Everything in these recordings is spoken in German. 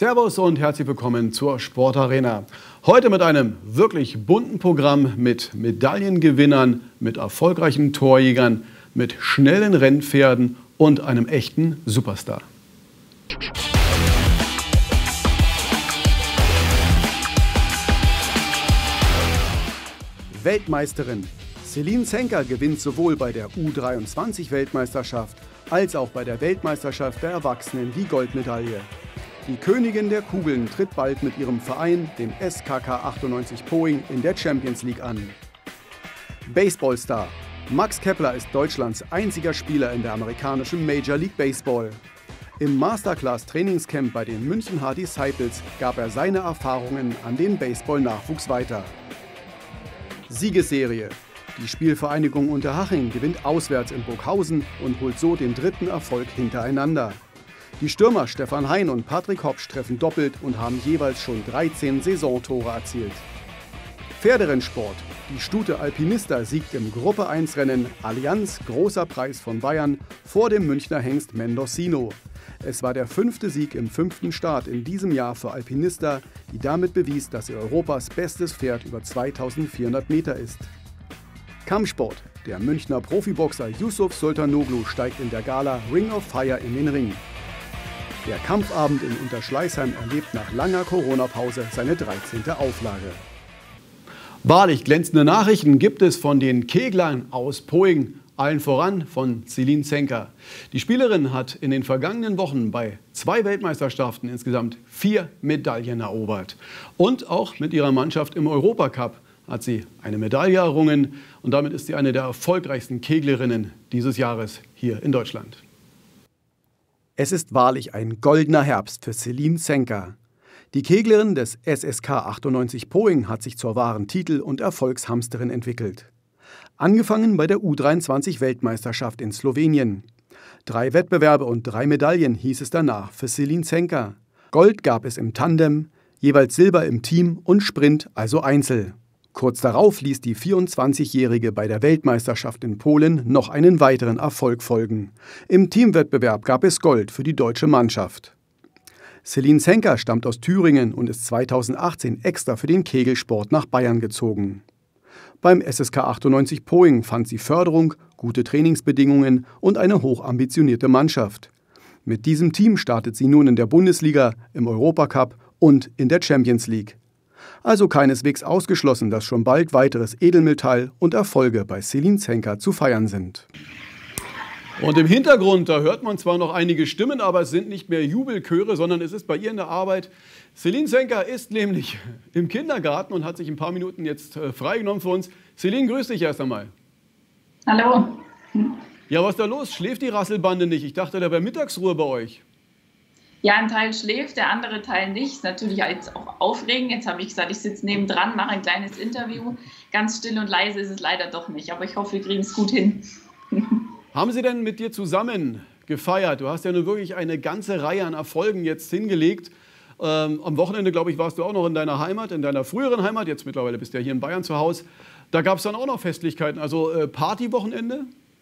Servus und herzlich willkommen zur Sportarena. Heute mit einem wirklich bunten Programm mit Medaillengewinnern, mit erfolgreichen Torjägern, mit schnellen Rennpferden und einem echten Superstar. Weltmeisterin. Céline Zenker gewinnt sowohl bei der U23-Weltmeisterschaft als auch bei der Weltmeisterschaft der Erwachsenen die Goldmedaille. Die Königin der Kugeln tritt bald mit ihrem Verein, dem SKK 98 Poing, in der Champions League an. Baseballstar. Max Kepler ist Deutschlands einziger Spieler in der amerikanischen Major League Baseball. Im Masterclass-Trainingscamp bei den München Hard Disciples gab er seine Erfahrungen an den Baseball-Nachwuchs weiter. Siegesserie. Die Spielvereinigung Unterhaching gewinnt auswärts in Burghausen und holt so den dritten Erfolg hintereinander. Die Stürmer Stefan Hein und Patrick Hopsch treffen doppelt und haben jeweils schon 13 Saisontore erzielt. Pferderennsport. Die Stute Alpinista siegt im Gruppe 1 Rennen Allianz Großer Preis von Bayern vor dem Münchner Hengst Mendocino. Es war der 5. Sieg im 5. Start in diesem Jahr für Alpinista, die damit bewies, dass sie Europas bestes Pferd über 2400 Meter ist. Kampfsport. Der Münchner Profiboxer Yusuf Sultanoglu steigt in der Gala Ring of Fire in den Ring. Der Kampfabend in Unterschleißheim erlebt nach langer Corona-Pause seine 13. Auflage. Wahrlich glänzende Nachrichten gibt es von den Keglern aus Poing, allen voran von Céline Zenker. Die Spielerin hat in den vergangenen Wochen bei 2 Weltmeisterschaften insgesamt 4 Medaillen erobert. Und auch mit ihrer Mannschaft im Europacup hat sie eine Medaille errungen und damit ist sie eine der erfolgreichsten Keglerinnen dieses Jahres hier in Deutschland. Es ist wahrlich ein goldener Herbst für Céline Zenker. Die Keglerin des SSK 98 Poing hat sich zur wahren Titel- und Erfolgshamsterin entwickelt. Angefangen bei der U23-Weltmeisterschaft in Slowenien. 3 Wettbewerbe und 3 Medaillen hieß es danach für Céline Zenker. Gold gab es im Tandem, jeweils Silber im Team und Sprint, also Einzel. Kurz darauf ließ die 24-Jährige bei der Weltmeisterschaft in Polen noch einen weiteren Erfolg folgen. Im Teamwettbewerb gab es Gold für die deutsche Mannschaft. Céline Zenker stammt aus Thüringen und ist 2018 extra für den Kegelsport nach Bayern gezogen. Beim SSK 98 Poing fand sie Förderung, gute Trainingsbedingungen und eine hochambitionierte Mannschaft. Mit diesem Team startet sie nun in der Bundesliga, im Europacup und in der Champions League. Also keineswegs ausgeschlossen, dass schon bald weiteres Edelmetall und Erfolge bei Céline Zenker zu feiern sind. Und im Hintergrund, da hört man zwar noch einige Stimmen, aber es sind nicht mehr Jubelchöre, sondern es ist bei ihr in der Arbeit. Céline Zenker ist nämlich im Kindergarten und hat sich ein paar Minuten jetzt freigenommen für uns. Céline, grüß dich erst einmal. Hallo. Ja, was ist da los? Schläft die Rasselbande nicht? Ich dachte, da wäre Mittagsruhe bei euch. Ja, ein Teil schläft, der andere Teil nicht. Ist natürlich jetzt auch aufregend. Jetzt habe ich gesagt, ich sitze nebendran, mache ein kleines Interview. Ganz still und leise ist es leider doch nicht, aber ich hoffe, wir kriegen es gut hin. Haben Sie denn mit dir zusammen gefeiert? Du hast ja nun wirklich eine ganze Reihe an Erfolgen jetzt hingelegt. Am Wochenende, glaube ich, warst du auch noch in deiner Heimat, in deiner früheren Heimat. Jetzt mittlerweile bist du ja hier in Bayern zu Hause. Da gab es dann auch noch Festlichkeiten, also Partywochenende?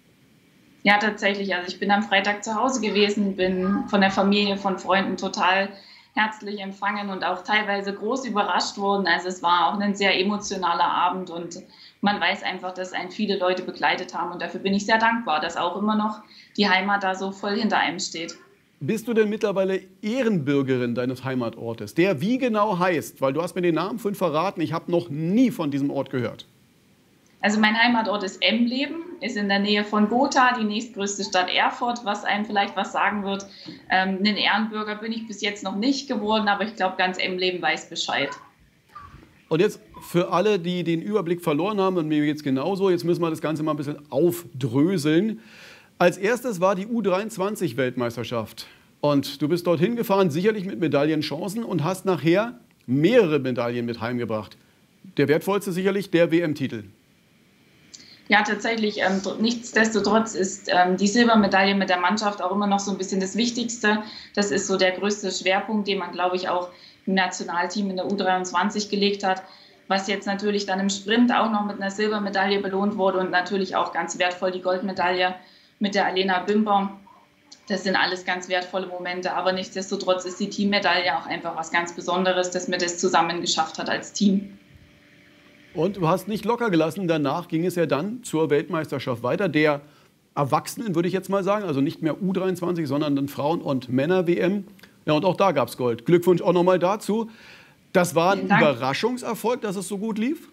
Ja, tatsächlich. Also ich bin am Freitag zu Hause gewesen, bin von der Familie, von Freunden total herzlich empfangen und auch teilweise groß überrascht worden. Also es war auch ein sehr emotionaler Abend und man weiß einfach, dass einen viele Leute begleitet haben und dafür bin ich sehr dankbar, dass auch immer noch die Heimat da so voll hinter einem steht. Bist du denn mittlerweile Ehrenbürgerin deines Heimatortes, der wie genau heißt? Weil du hast mir den Namen vorhin verraten, ich habe noch nie von diesem Ort gehört. Also mein Heimatort ist Emleben, ist in der Nähe von Gotha, die nächstgrößte Stadt Erfurt, was einem vielleicht was sagen wird. Ein Ehrenbürger bin ich bis jetzt noch nicht geworden, aber ich glaube, ganz Emleben weiß Bescheid. Und jetzt für alle, die den Überblick verloren haben, und mir geht es genauso, jetzt müssen wir das Ganze mal ein bisschen aufdröseln. Als erstes war die U23-Weltmeisterschaft. Und du bist dorthin gefahren, sicherlich mit Medaillenchancen und hast nachher mehrere Medaillen mit heimgebracht. Der wertvollste sicherlich der WM-Titel. Ja, tatsächlich. Nichtsdestotrotz ist die Silbermedaille mit der Mannschaft auch immer noch so ein bisschen das Wichtigste. Das ist so der größte Schwerpunkt, den man, glaube ich, auch im Nationalteam in der U23 gelegt hat. Was jetzt natürlich dann im Sprint auch noch mit einer Silbermedaille belohnt wurde und natürlich auch ganz wertvoll die Goldmedaille mit der Alena Bimper. Das sind alles ganz wertvolle Momente, aber nichtsdestotrotz ist die Teammedaille auch einfach was ganz Besonderes, dass man das zusammen geschafft hat als Team. Und du hast nicht locker gelassen. Danach ging es ja dann zur Weltmeisterschaft weiter. Der Erwachsenen, würde ich jetzt mal sagen, also nicht mehr U23, sondern dann Frauen- und Männer-WM. Ja, und auch da gab es Gold. Glückwunsch auch nochmal dazu. Das war ein Überraschungserfolg, dass es so gut lief?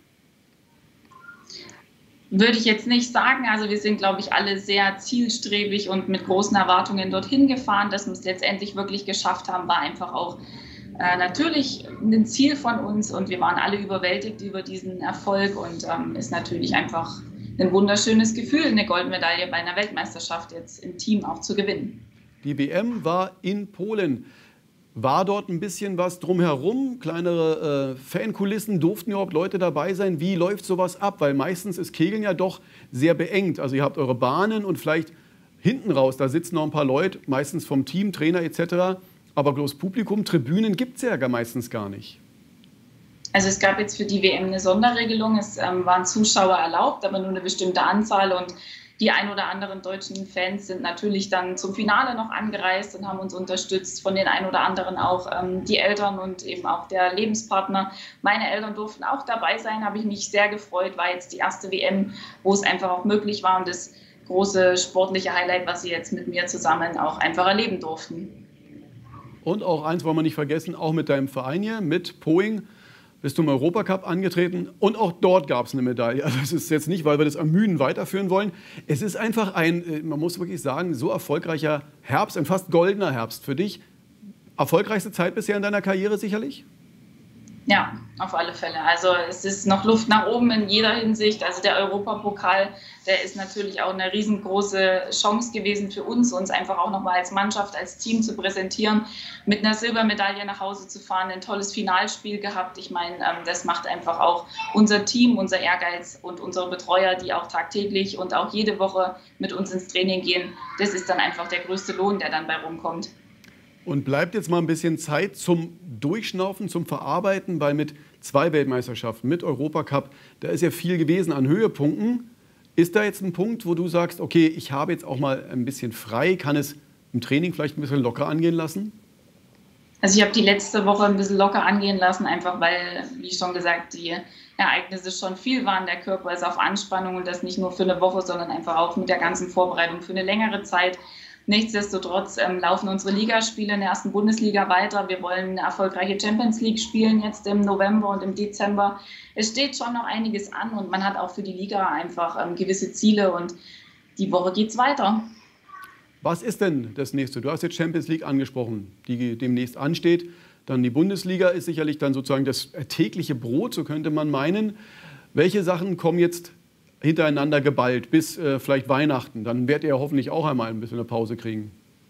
Würde ich jetzt nicht sagen. Also wir sind, glaube ich, alle sehr zielstrebig und mit großen Erwartungen dorthin gefahren. Dass wir es letztendlich wirklich geschafft haben, war einfach auch natürlich ein Ziel von uns. Und wir waren alle überwältigt über diesen Erfolg. Und ist natürlich einfach ein wunderschönes Gefühl, eine Goldmedaille bei einer Weltmeisterschaft jetzt im Team auch zu gewinnen. Die WM war in Polen. War dort ein bisschen was drumherum? Kleinere Fankulissen? Durften überhaupt Leute dabei sein? Wie läuft sowas ab? Weil meistens ist Kegeln ja doch sehr beengt. Also ihr habt eure Bahnen und vielleicht hinten raus, da sitzen noch ein paar Leute, meistens vom Team, Trainer etc. Aber bloß Publikum, Tribünen gibt es ja meistens gar nicht. Also es gab jetzt für die WM eine Sonderregelung. Es waren Zuschauer erlaubt, aber nur eine bestimmte Anzahl. Und die ein oder anderen deutschen Fans sind natürlich dann zum Finale noch angereist und haben uns unterstützt. Von den ein oder anderen auch die Eltern und eben auch der Lebenspartner. Meine Eltern durften auch dabei sein, habe ich mich sehr gefreut. War jetzt die erste WM, wo es einfach auch möglich war und das große sportliche Highlight, was sie jetzt mit mir zusammen auch einfach erleben durften. Und auch eins wollen wir nicht vergessen, auch mit deinem Verein hier, mit Poing, bist du im Europacup angetreten und auch dort gab es eine Medaille. Also es ist jetzt nicht, weil wir das ermüden weiterführen wollen. Es ist einfach ein, man muss wirklich sagen, so erfolgreicher Herbst, ein fast goldener Herbst für dich. Erfolgreichste Zeit bisher in deiner Karriere sicherlich? Ja, auf alle Fälle. Also es ist noch Luft nach oben in jeder Hinsicht. Also der Europapokal, der ist natürlich auch eine riesengroße Chance gewesen für uns einfach auch nochmal als Mannschaft, als Team zu präsentieren, mit einer Silbermedaille nach Hause zu fahren, ein tolles Finalspiel gehabt. Ich meine, das macht einfach auch unser Team, unser Ehrgeiz und unsere Betreuer, die auch tagtäglich und auch jede Woche mit uns ins Training gehen. Das ist dann einfach der größte Lohn, der dann bei rumkommt. Und bleibt jetzt mal ein bisschen Zeit zum Durchschnaufen, zum Verarbeiten, weil mit 2 Weltmeisterschaften, mit Europacup, da ist ja viel gewesen an Höhepunkten. Ist da jetzt ein Punkt, wo du sagst, okay, ich habe jetzt auch mal ein bisschen frei, kann es im Training vielleicht ein bisschen locker angehen lassen? Also ich habe die letzte Woche ein bisschen locker angehen lassen, einfach weil, wie schon gesagt, die Ereignisse schon viel waren. Der Körper ist auf Anspannung und das nicht nur für eine Woche, sondern einfach auch mit der ganzen Vorbereitung für eine längere Zeit. Nichtsdestotrotz laufen unsere Ligaspiele in der ersten Bundesliga weiter. Wir wollen eine erfolgreiche Champions League spielen jetzt im November und im Dezember. Es steht schon noch einiges an und man hat auch für die Liga einfach gewisse Ziele und die Woche geht's weiter. Was ist denn das nächste? Du hast jetzt Champions League angesprochen, die demnächst ansteht. Dann die Bundesliga ist sicherlich dann sozusagen das tägliche Brot, so könnte man meinen. Welche Sachen kommen jetzt hintereinander geballt bis vielleicht Weihnachten? Dann werdet ihr hoffentlich auch einmal ein bisschen eine Pause kriegen.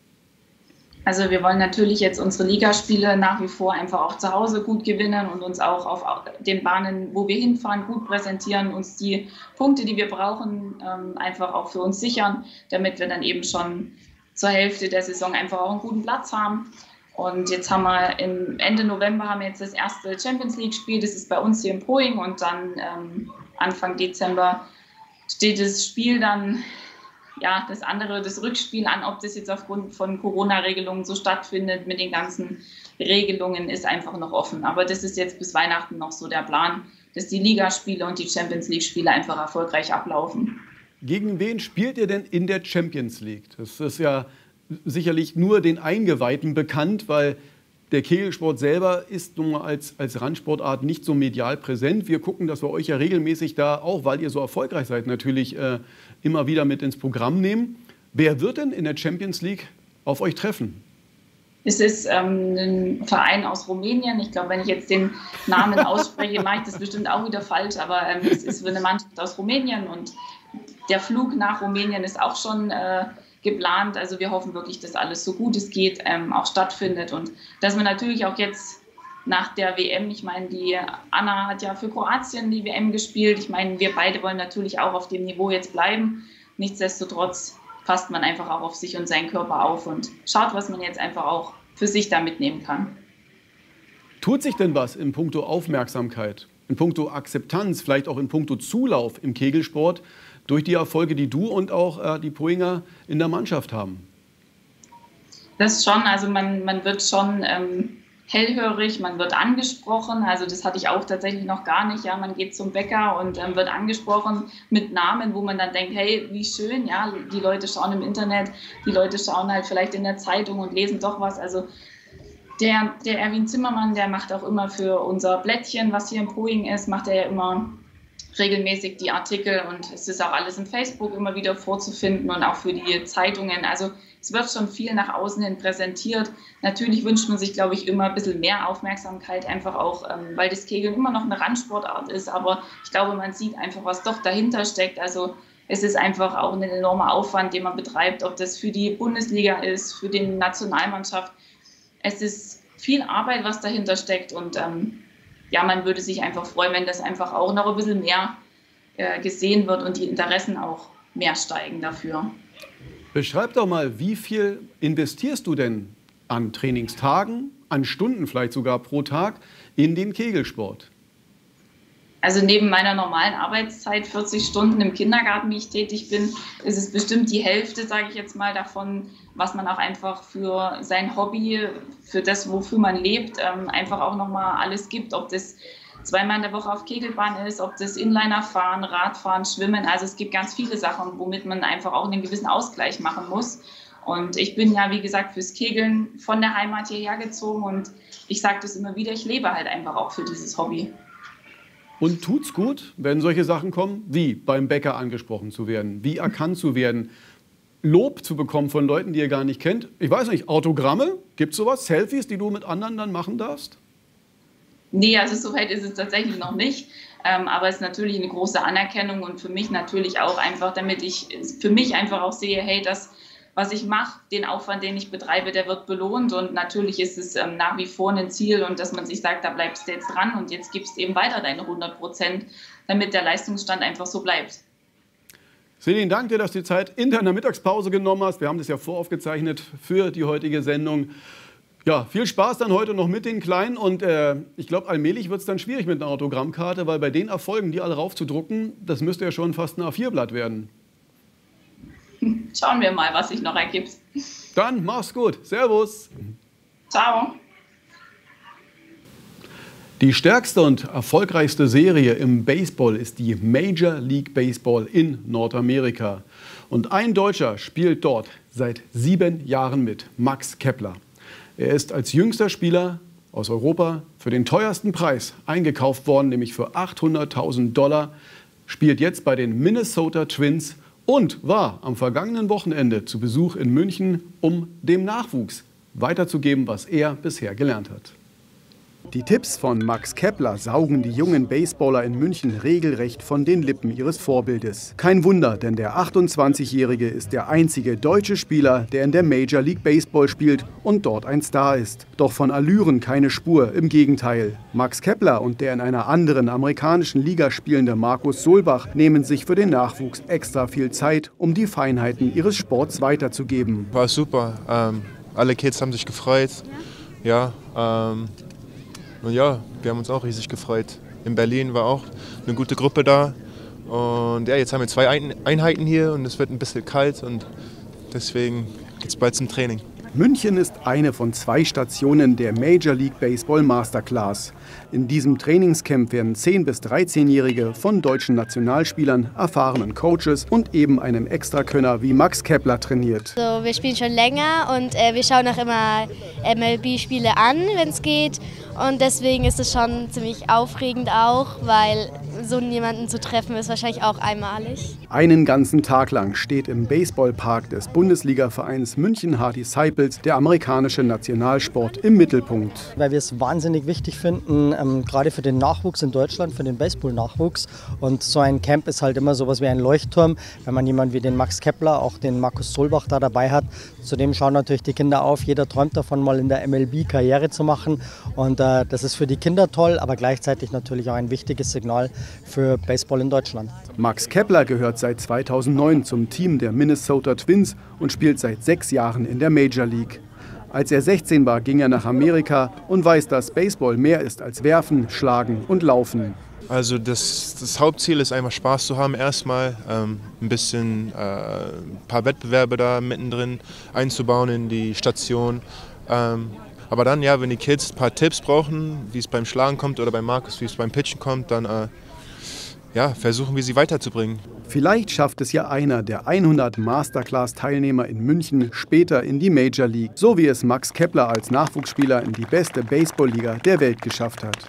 Also wir wollen natürlich jetzt unsere Ligaspiele nach wie vor einfach auch zu Hause gut gewinnen und uns auch auf den Bahnen, wo wir hinfahren, gut präsentieren, uns die Punkte, die wir brauchen, einfach auch für uns sichern, damit wir dann eben schon zur Hälfte der Saison einfach auch einen guten Platz haben. Und jetzt haben wir Ende November haben wir jetzt das erste Champions League Spiel, das ist bei uns hier in Poing und dann Anfang Dezember steht das Spiel dann, ja, das Rückspiel an, ob das jetzt aufgrund von Corona-Regelungen so stattfindet mit den ganzen Regelungen, ist einfach noch offen. Aber das ist jetzt bis Weihnachten noch so der Plan, dass die Ligaspiele und die Champions League-Spiele einfach erfolgreich ablaufen. Gegen wen spielt ihr denn in der Champions League? Das ist ja sicherlich nur den Eingeweihten bekannt, weil der Kegelsport selber ist nun mal als Randsportart nicht so medial präsent. Wir gucken, dass wir euch ja regelmäßig da auch, weil ihr so erfolgreich seid, natürlich immer wieder mit ins Programm nehmen. Wer wird denn in der Champions League auf euch treffen? Es ist ein Verein aus Rumänien. Ich glaube, wenn ich jetzt den Namen ausspreche, mache ich das bestimmt auch wieder falsch. Aber es ist eine Mannschaft aus Rumänien und der Flug nach Rumänien ist auch schon geplant. Also wir hoffen wirklich, dass alles so gut es geht auch stattfindet und dass wir natürlich auch jetzt nach der WM, ich meine, die Anna hat ja für Kroatien die WM gespielt. Ich meine, wir beide wollen natürlich auch auf dem Niveau jetzt bleiben. Nichtsdestotrotz passt man einfach auch auf sich und seinen Körper auf und schaut, was man jetzt einfach auch für sich da mitnehmen kann. Tut sich denn was in puncto Aufmerksamkeit, in puncto Akzeptanz, vielleicht auch in puncto Zulauf im Kegelsport durch die Erfolge, die du und auch die Poinger in der Mannschaft haben? Das schon, also man wird schon hellhörig, man wird angesprochen, also das hatte ich auch tatsächlich noch gar nicht, ja, man geht zum Bäcker und wird angesprochen mit Namen, wo man dann denkt, hey, wie schön, ja, die Leute schauen im Internet, die Leute schauen halt vielleicht in der Zeitung und lesen doch was, also der Erwin Zimmermann, der macht auch immer für unser Blättchen, was hier im Poing ist, macht er ja immer regelmäßig die Artikel und es ist auch alles im Facebook immer wieder vorzufinden und auch für die Zeitungen. Also es wird schon viel nach außen hin präsentiert. Natürlich wünscht man sich, glaube ich, immer ein bisschen mehr Aufmerksamkeit, einfach auch, weil das Kegeln immer noch eine Randsportart ist. Aber ich glaube, man sieht einfach, was doch dahinter steckt. Also es ist einfach auch ein enormer Aufwand, den man betreibt, ob das für die Bundesliga ist, für die Nationalmannschaft. Es ist viel Arbeit, was dahinter steckt und ja, man würde sich einfach freuen, wenn das einfach auch noch ein bisschen mehr gesehen wird und die Interessen auch mehr steigen dafür. Beschreib doch mal, wie viel investierst du denn an Trainingstagen, an Stunden vielleicht sogar pro Tag in den Kegelsport? Also neben meiner normalen Arbeitszeit, 40 Stunden im Kindergarten, wie ich tätig bin, ist es bestimmt die Hälfte, sage ich jetzt mal, davon, was man auch einfach für sein Hobby, für das, wofür man lebt, einfach auch nochmal alles gibt. Ob das zweimal in der Woche auf Kegelbahn ist, ob das Inliner fahren, Radfahren, Schwimmen. Also es gibt ganz viele Sachen, womit man einfach auch einen gewissen Ausgleich machen muss. Und ich bin ja, wie gesagt, fürs Kegeln von der Heimat hierher gezogen und ich sage das immer wieder, ich lebe halt einfach auch für dieses Hobby. Und tut's gut, wenn solche Sachen kommen, wie beim Bäcker angesprochen zu werden, wie erkannt zu werden, Lob zu bekommen von Leuten, die ihr gar nicht kennt. Ich weiß nicht, Autogramme, gibt's sowas, Selfies, die du mit anderen dann machen darfst? Nee, also so weit ist es tatsächlich noch nicht. Aber es ist natürlich eine große Anerkennung und für mich natürlich auch einfach, damit ich für mich einfach auch sehe, hey, das, was ich mache, den Aufwand, den ich betreibe, der wird belohnt und natürlich ist es nach wie vor ein Ziel und dass man sich sagt, da bleibst du jetzt dran und jetzt gibst eben weiter deine 100%, damit der Leistungsstand einfach so bleibt. Vielen Dank dir, dass du die Zeit in deiner Mittagspause genommen hast. Wir haben das ja voraufgezeichnet für die heutige Sendung. Ja, viel Spaß dann heute noch mit den Kleinen und ich glaube, allmählich wird es dann schwierig mit einer Autogrammkarte, weil bei den Erfolgen, die alle raufzudrucken, das müsste ja schon fast ein A4-Blatt werden. Schauen wir mal, was sich noch ergibt. Dann mach's gut. Servus. Ciao. Die stärkste und erfolgreichste Serie im Baseball ist die Major League Baseball in Nordamerika. Und ein Deutscher spielt dort seit 7 Jahren mit, Max Kepler. Er ist als jüngster Spieler aus Europa für den teuersten Preis eingekauft worden, nämlich für $800.000, spielt jetzt bei den Minnesota Twins und war am vergangenen Wochenende zu Besuch in München, um dem Nachwuchs weiterzugeben, was er bisher gelernt hat. Die Tipps von Max Kepler saugen die jungen Baseballer in München regelrecht von den Lippen ihres Vorbildes. Kein Wunder, denn der 28-Jährige ist der einzige deutsche Spieler, der in der Major League Baseball spielt und dort ein Star ist. Doch von Allüren keine Spur, im Gegenteil. Max Kepler und der in einer anderen amerikanischen Liga spielende Markus Solbach nehmen sich für den Nachwuchs extra viel Zeit, um die Feinheiten ihres Sports weiterzugeben. War super. Alle Kids haben sich gefreut. Ja, und ja, wir haben uns auch riesig gefreut. In Berlin war auch eine gute Gruppe da. Und ja, jetzt haben wir 2 Einheiten hier und es wird ein bisschen kalt und deswegen geht es bald zum Training. München ist eine von 2 Stationen der Major League Baseball Masterclass. In diesem Trainingscamp werden 10- bis 13-Jährige von deutschen Nationalspielern, erfahrenen Coaches und eben einem Extrakönner wie Max Kepler trainiert. Also wir spielen schon länger und wir schauen auch immer MLB-Spiele an, wenn es geht. Und deswegen ist es schon ziemlich aufregend auch, weil so jemanden zu treffen ist wahrscheinlich auch einmalig. Einen ganzen Tag lang steht im Baseballpark des Bundesligavereins München Hardy Disciples der amerikanische Nationalsport im Mittelpunkt. Weil wir es wahnsinnig wichtig finden, gerade für den Nachwuchs in Deutschland, für den Baseball-Nachwuchs. Und so ein Camp ist halt immer sowas wie ein Leuchtturm, wenn man jemanden wie den Max Kepler, auch den Markus Solbach da dabei hat. Zudem schauen natürlich die Kinder auf, jeder träumt davon, mal in der MLB Karriere zu machen. Und das ist für die Kinder toll, aber gleichzeitig natürlich auch ein wichtiges Signal für Baseball in Deutschland. Max Kepler gehört seit 2009 zum Team der Minnesota Twins und spielt seit 6 Jahren in der Major League. Als er 16 war, ging er nach Amerika und weiß, dass Baseball mehr ist als Werfen, Schlagen und Laufen. Also das Hauptziel ist einfach Spaß zu haben erstmal, ein paar Wettbewerbe da mittendrin einzubauen in die Station. Aber dann, ja, wenn die Kids ein paar Tipps brauchen, wie es beim Schlagen kommt oder bei Markus, wie es beim Pitchen kommt, dann versuchen wir sie weiterzubringen. Vielleicht schafft es ja einer der 100 Masterclass-Teilnehmer in München später in die Major League, so wie es Max Kepler als Nachwuchsspieler in die beste Baseballliga der Welt geschafft hat.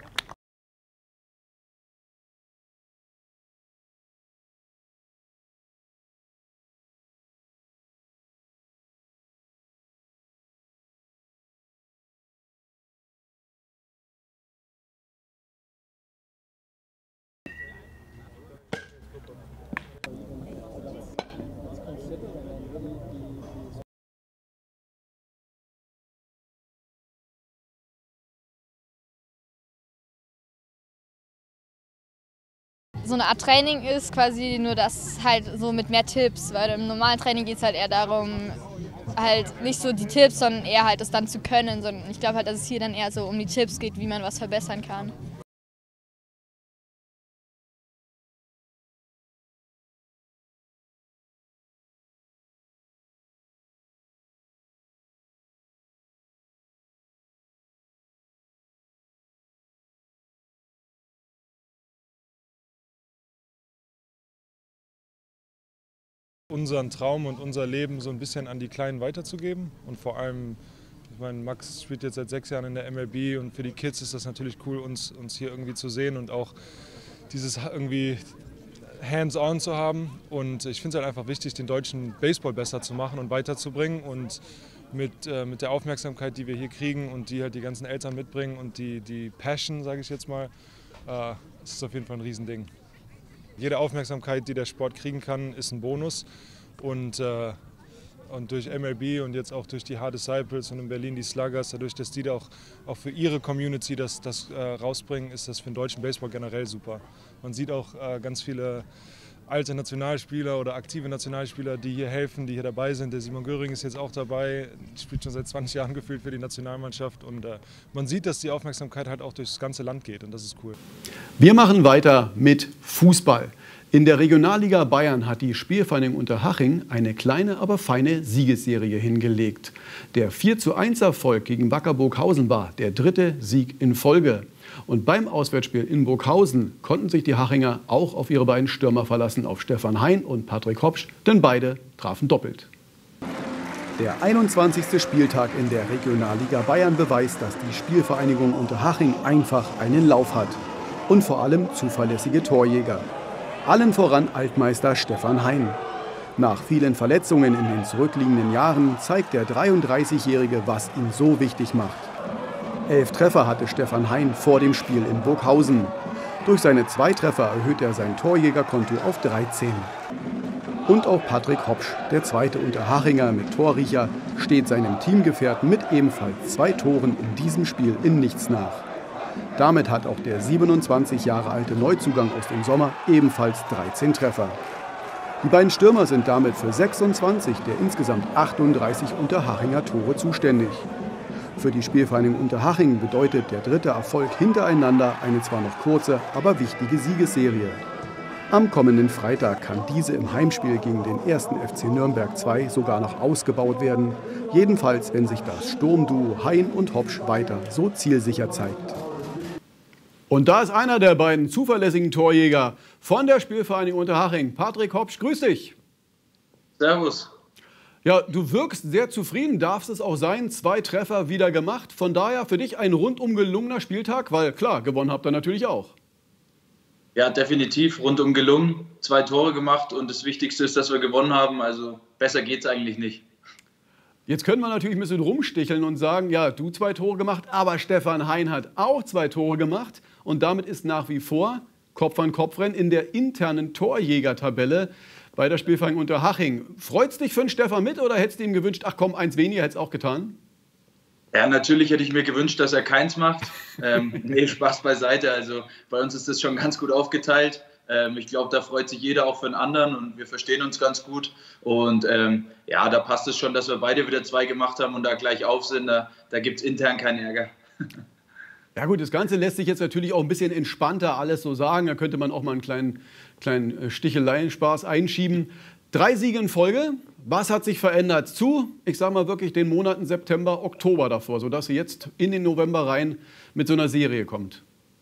So eine Art Training ist quasi nur das halt so mit mehr Tipps, weil im normalen Training geht es halt eher darum, halt nicht so die Tipps, sondern eher halt es dann zu können, sondern ich glaube halt, dass es hier dann eher so um die Tipps geht, wie man was verbessern kann. Unseren Traum und unser Leben so ein bisschen an die Kleinen weiterzugeben und vor allem, ich meine, Max spielt jetzt seit 6 Jahren in der MLB und für die Kids ist das natürlich cool, uns hier irgendwie zu sehen und auch dieses irgendwie hands-on zu haben und ich finde es halt einfach wichtig, den deutschen Baseball besser zu machen und weiterzubringen und mit der Aufmerksamkeit, die wir hier kriegen und die halt die ganzen Eltern mitbringen und die Passion, sage ich jetzt mal, ist es auf jeden Fall ein Riesending. Jede Aufmerksamkeit, die der Sport kriegen kann, ist ein Bonus. Und durch MLB und jetzt auch durch die H-Disciples und in Berlin die Sluggers, dadurch, dass die da auch für ihre Community das rausbringen, ist das für den deutschen Baseball generell super. Man sieht auch ganz viele alte Nationalspieler oder aktive Nationalspieler, die hier helfen, die hier dabei sind. Der Simon Göring ist jetzt auch dabei, spielt schon seit 20 Jahren gefühlt für die Nationalmannschaft. Und man sieht, dass die Aufmerksamkeit halt auch durchs ganze Land geht und das ist cool. Wir machen weiter mit Fußball. In der Regionalliga Bayern hat die Spielvereinigung Unterhaching eine kleine, aber feine Siegesserie hingelegt. Der 4:1-Erfolg gegen Wacker Burghausen war der 3. Sieg in Folge. Und beim Auswärtsspiel in Burghausen konnten sich die Hachinger auch auf ihre beiden Stürmer verlassen, auf Stefan Hein und Patrick Hopsch, denn beide trafen doppelt. Der 21. Spieltag in der Regionalliga Bayern beweist, dass die Spielvereinigung Unterhaching einfach einen Lauf hat. Und vor allem zuverlässige Torjäger. Allen voran Altmeister Stefan Hein. Nach vielen Verletzungen in den zurückliegenden Jahren zeigt der 33-Jährige, was ihn so wichtig macht. 11 Treffer hatte Stefan Hein vor dem Spiel in Burghausen. Durch seine 2 Treffer erhöht er sein Torjägerkonto auf 13. Und auch Patrick Hopsch, der zweite Unterhachinger mit Torriecher, steht seinem Teamgefährten mit ebenfalls 2 Toren in diesem Spiel in nichts nach. Damit hat auch der 27 Jahre alte Neuzugang aus dem Sommer ebenfalls 13 Treffer. Die beiden Stürmer sind damit für 26 der insgesamt 38 Unterhachinger Tore zuständig. Für die Spielvereinigung Unterhaching bedeutet der 3. Erfolg hintereinander eine zwar noch kurze, aber wichtige Siegesserie. Am kommenden Freitag kann diese im Heimspiel gegen den 1. FC Nürnberg 2 sogar noch ausgebaut werden. Jedenfalls, wenn sich das Sturmduo Hein und Hopsch weiter so zielsicher zeigt. Und da ist einer der beiden zuverlässigen Torjäger von der Spielvereinigung Unterhaching. Patrick Hopsch, grüß dich. Servus. Ja, du wirkst sehr zufrieden, darfst es auch sein. 2 Treffer wieder gemacht. Von daher für dich ein rundum gelungener Spieltag, weil klar, gewonnen habt ihr natürlich auch. Ja, definitiv rundum gelungen. 2 Tore gemacht und das Wichtigste ist, dass wir gewonnen haben. Also besser geht's eigentlich nicht. Jetzt können wir natürlich ein bisschen rumsticheln und sagen, ja, du 2 Tore gemacht, aber Stefan Hein hat auch 2 Tore gemacht. Und damit ist nach wie vor Kopf-an-Kopf-Rennen in der internen Torjägertabelle bei der Spielvereinigung Unterhaching. Freut's dich für den Stefan mit oder hättest du ihm gewünscht, ach komm, 1 weniger, hättest du auch getan? Ja, natürlich hätte ich mir gewünscht, dass er keins macht. Nee, Spaß beiseite. Also bei uns ist das schon ganz gut aufgeteilt. Ich glaube, da freut sich jeder auch für den anderen und wir verstehen uns ganz gut. Und ja, da passt es schon, dass wir beide wieder 2 gemacht haben und da gleich auf sind. Da gibt es intern keinen Ärger. Ja gut, das Ganze lässt sich jetzt natürlich auch ein bisschen entspannter alles so sagen. Da könnte man auch mal einen kleinen Sticheleienspaß einschieben. 3 Siege in Folge. Was hat sich verändert zu, ich sage mal wirklich, den Monaten September, Oktober davor, sodass sie jetzt in den November rein mit so einer Serie kommt?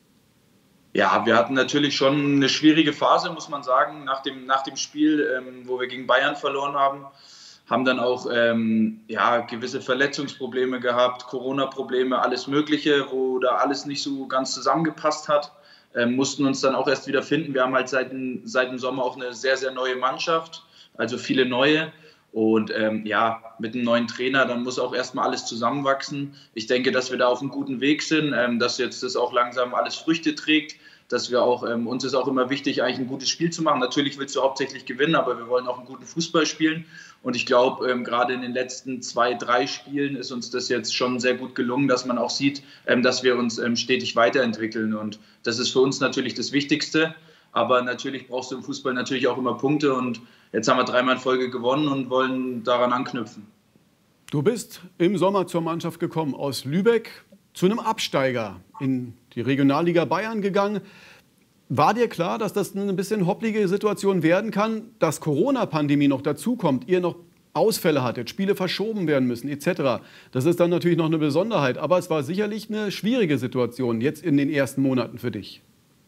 Ja, wir hatten natürlich schon eine schwierige Phase, muss man sagen, nach dem Spiel, wo wir gegen Bayern verloren haben. Haben dann auch ja, gewisse Verletzungsprobleme gehabt, Corona-Probleme, alles Mögliche, wo da alles nicht so ganz zusammengepasst hat. Mussten uns dann auch erst wieder finden. Wir haben halt seit dem Sommer auch eine sehr, sehr neue Mannschaft, also viele neue. Und ja, mit einem neuen Trainer, dann muss auch erstmal alles zusammenwachsen. Ich denke, dass wir da auf einem guten Weg sind, dass jetzt das auch langsam alles Früchte trägt. Dass wir auch, uns ist auch immer wichtig, eigentlich ein gutes Spiel zu machen. Natürlich willst du hauptsächlich gewinnen, aber wir wollen auch einen guten Fußball spielen. Und ich glaube, gerade in den letzten 2, 3 Spielen ist uns das jetzt schon sehr gut gelungen, dass man auch sieht, dass wir uns stetig weiterentwickeln. Und das ist für uns natürlich das Wichtigste. Aber natürlich brauchst du im Fußball natürlich auch immer Punkte. Und jetzt haben wir 3-mal in Folge gewonnen und wollen daran anknüpfen. Du bist im Sommer zur Mannschaft gekommen aus Lübeck, zu einem Absteiger in die Regionalliga Bayern gegangen. War dir klar, dass das eine bisschen hopplige Situation werden kann, dass Corona-Pandemie noch dazukommt, ihr noch Ausfälle hattet, Spiele verschoben werden müssen etc.? Das ist dann natürlich noch eine Besonderheit, aber es war sicherlich eine schwierige Situation jetzt in den ersten Monaten für dich.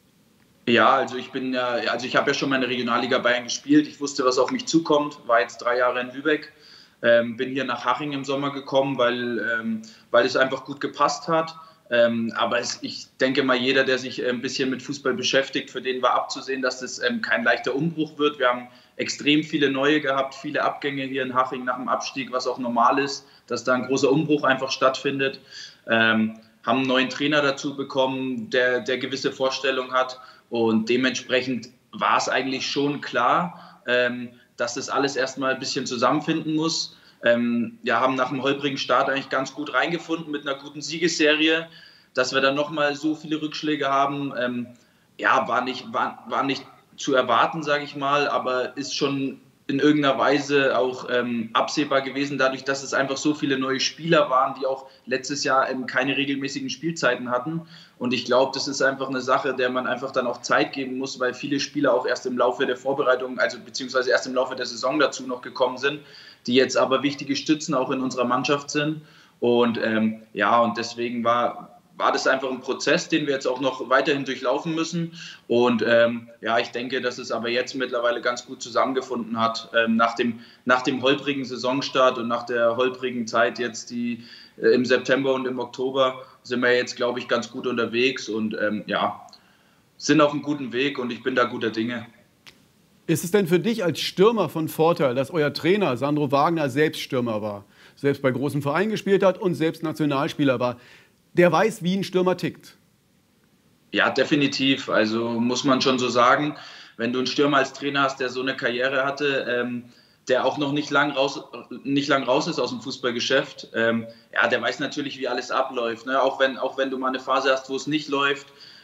Ja, also ich habe ja schon meine Regionalliga Bayern gespielt. Ich wusste, was auf mich zukommt, war jetzt 3 Jahre in Lübeck. Bin hier nach Haching im Sommer gekommen, weil es einfach gut gepasst hat. Aber ich denke mal, jeder, der sich ein bisschen mit Fußball beschäftigt, für den war abzusehen, dass das kein leichter Umbruch wird. Wir haben extrem viele neue gehabt, viele Abgänge hier in Haching nach dem Abstieg, was auch normal ist, dass da ein großer Umbruch einfach stattfindet. Haben einen neuen Trainer dazu bekommen, der gewisse Vorstellungen hat. Und dementsprechend war es eigentlich schon klar, dass das alles erstmal ein bisschen zusammenfinden muss. Ja, haben nach dem holprigen Start eigentlich ganz gut reingefunden mit einer guten Siegesserie. Dass wir dann nochmal so viele Rückschläge haben, ja, war nicht zu erwarten, sage ich mal, aber ist schon in irgendeiner Weise auch absehbar gewesen, dadurch, dass es einfach so viele neue Spieler waren, die auch letztes Jahr keine regelmäßigen Spielzeiten hatten. Und ich glaube, das ist einfach eine Sache, der man einfach dann auch Zeit geben muss, weil viele Spieler auch erst im Laufe der Vorbereitung, also beziehungsweise erst im Laufe der Saison dazu noch gekommen sind, die jetzt aber wichtige Stützen auch in unserer Mannschaft sind. Und ja, und deswegen war das einfach ein Prozess, den wir jetzt auch noch weiterhin durchlaufen müssen. Und ja, ich denke, dass es aber jetzt mittlerweile ganz gut zusammengefunden hat. Nach dem holprigen Saisonstart und nach der holprigen Zeit jetzt im September und im Oktober sind wir jetzt, glaube ich, ganz gut unterwegs und ja, sind auf einem guten Weg und ich bin da guter Dinge. Ist es denn für dich als Stürmer von Vorteil, dass euer Trainer Sandro Wagner selbst Stürmer war, selbst bei großen Vereinen gespielt hat und selbst Nationalspieler war? Der weiß, wie ein Stürmer tickt. Ja, definitiv. Also muss man schon so sagen, wenn du einen Stürmer als Trainer hast, der so eine Karriere hatte, der auch noch nicht lang raus ist aus dem Fußballgeschäft, ja, der weiß natürlich, wie alles abläuft. Ne? Auch wenn du mal eine Phase hast, wo es nicht läuft,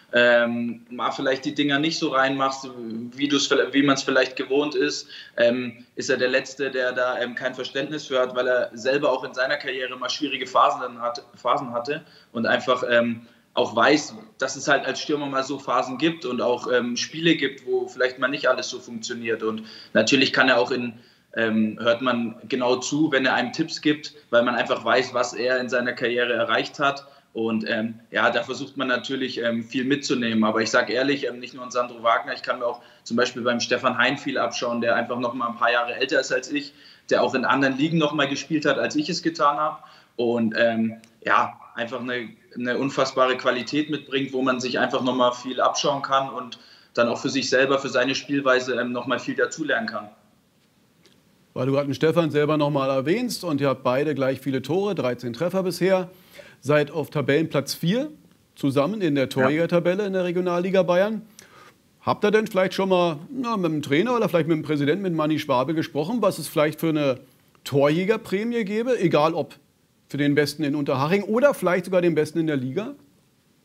mal vielleicht die Dinger nicht so reinmachst, wie man es vielleicht gewohnt ist, ist er der Letzte, der da kein Verständnis für hat, weil er selber auch in seiner Karriere mal schwierige Phasen hatte und einfach auch weiß, dass es halt als Stürmer mal so Phasen gibt und auch Spiele gibt, wo vielleicht mal nicht alles so funktioniert. Und natürlich kann er auch hört man genau zu, wenn er einem Tipps gibt, weil man einfach weiß, was er in seiner Karriere erreicht hat. Und ja, da versucht man natürlich viel mitzunehmen. Aber ich sage ehrlich, nicht nur an Sandro Wagner, ich kann mir auch zum Beispiel beim Stefan Hein viel abschauen, der einfach noch mal ein paar Jahre älter ist als ich, der auch in anderen Ligen noch mal gespielt hat, als ich es getan habe. Und ja, einfach eine unfassbare Qualität mitbringt, wo man sich einfach noch mal viel abschauen kann und dann auch für sich selber, für seine Spielweise noch mal viel dazulernen kann. Weil du gerade den Stefan selber noch mal erwähnst und ihr habt beide gleich viele Tore, 13 Treffer bisher. Seid auf Tabellenplatz 4 zusammen in der Torjägertabelle in der Regionalliga Bayern. Habt ihr denn vielleicht schon mal mit dem Trainer oder vielleicht mit dem Präsidenten, mit Manni Schwabe gesprochen, was es vielleicht für eine Torjägerprämie gäbe, egal ob für den Besten in Unterhaching oder vielleicht sogar den Besten in der Liga?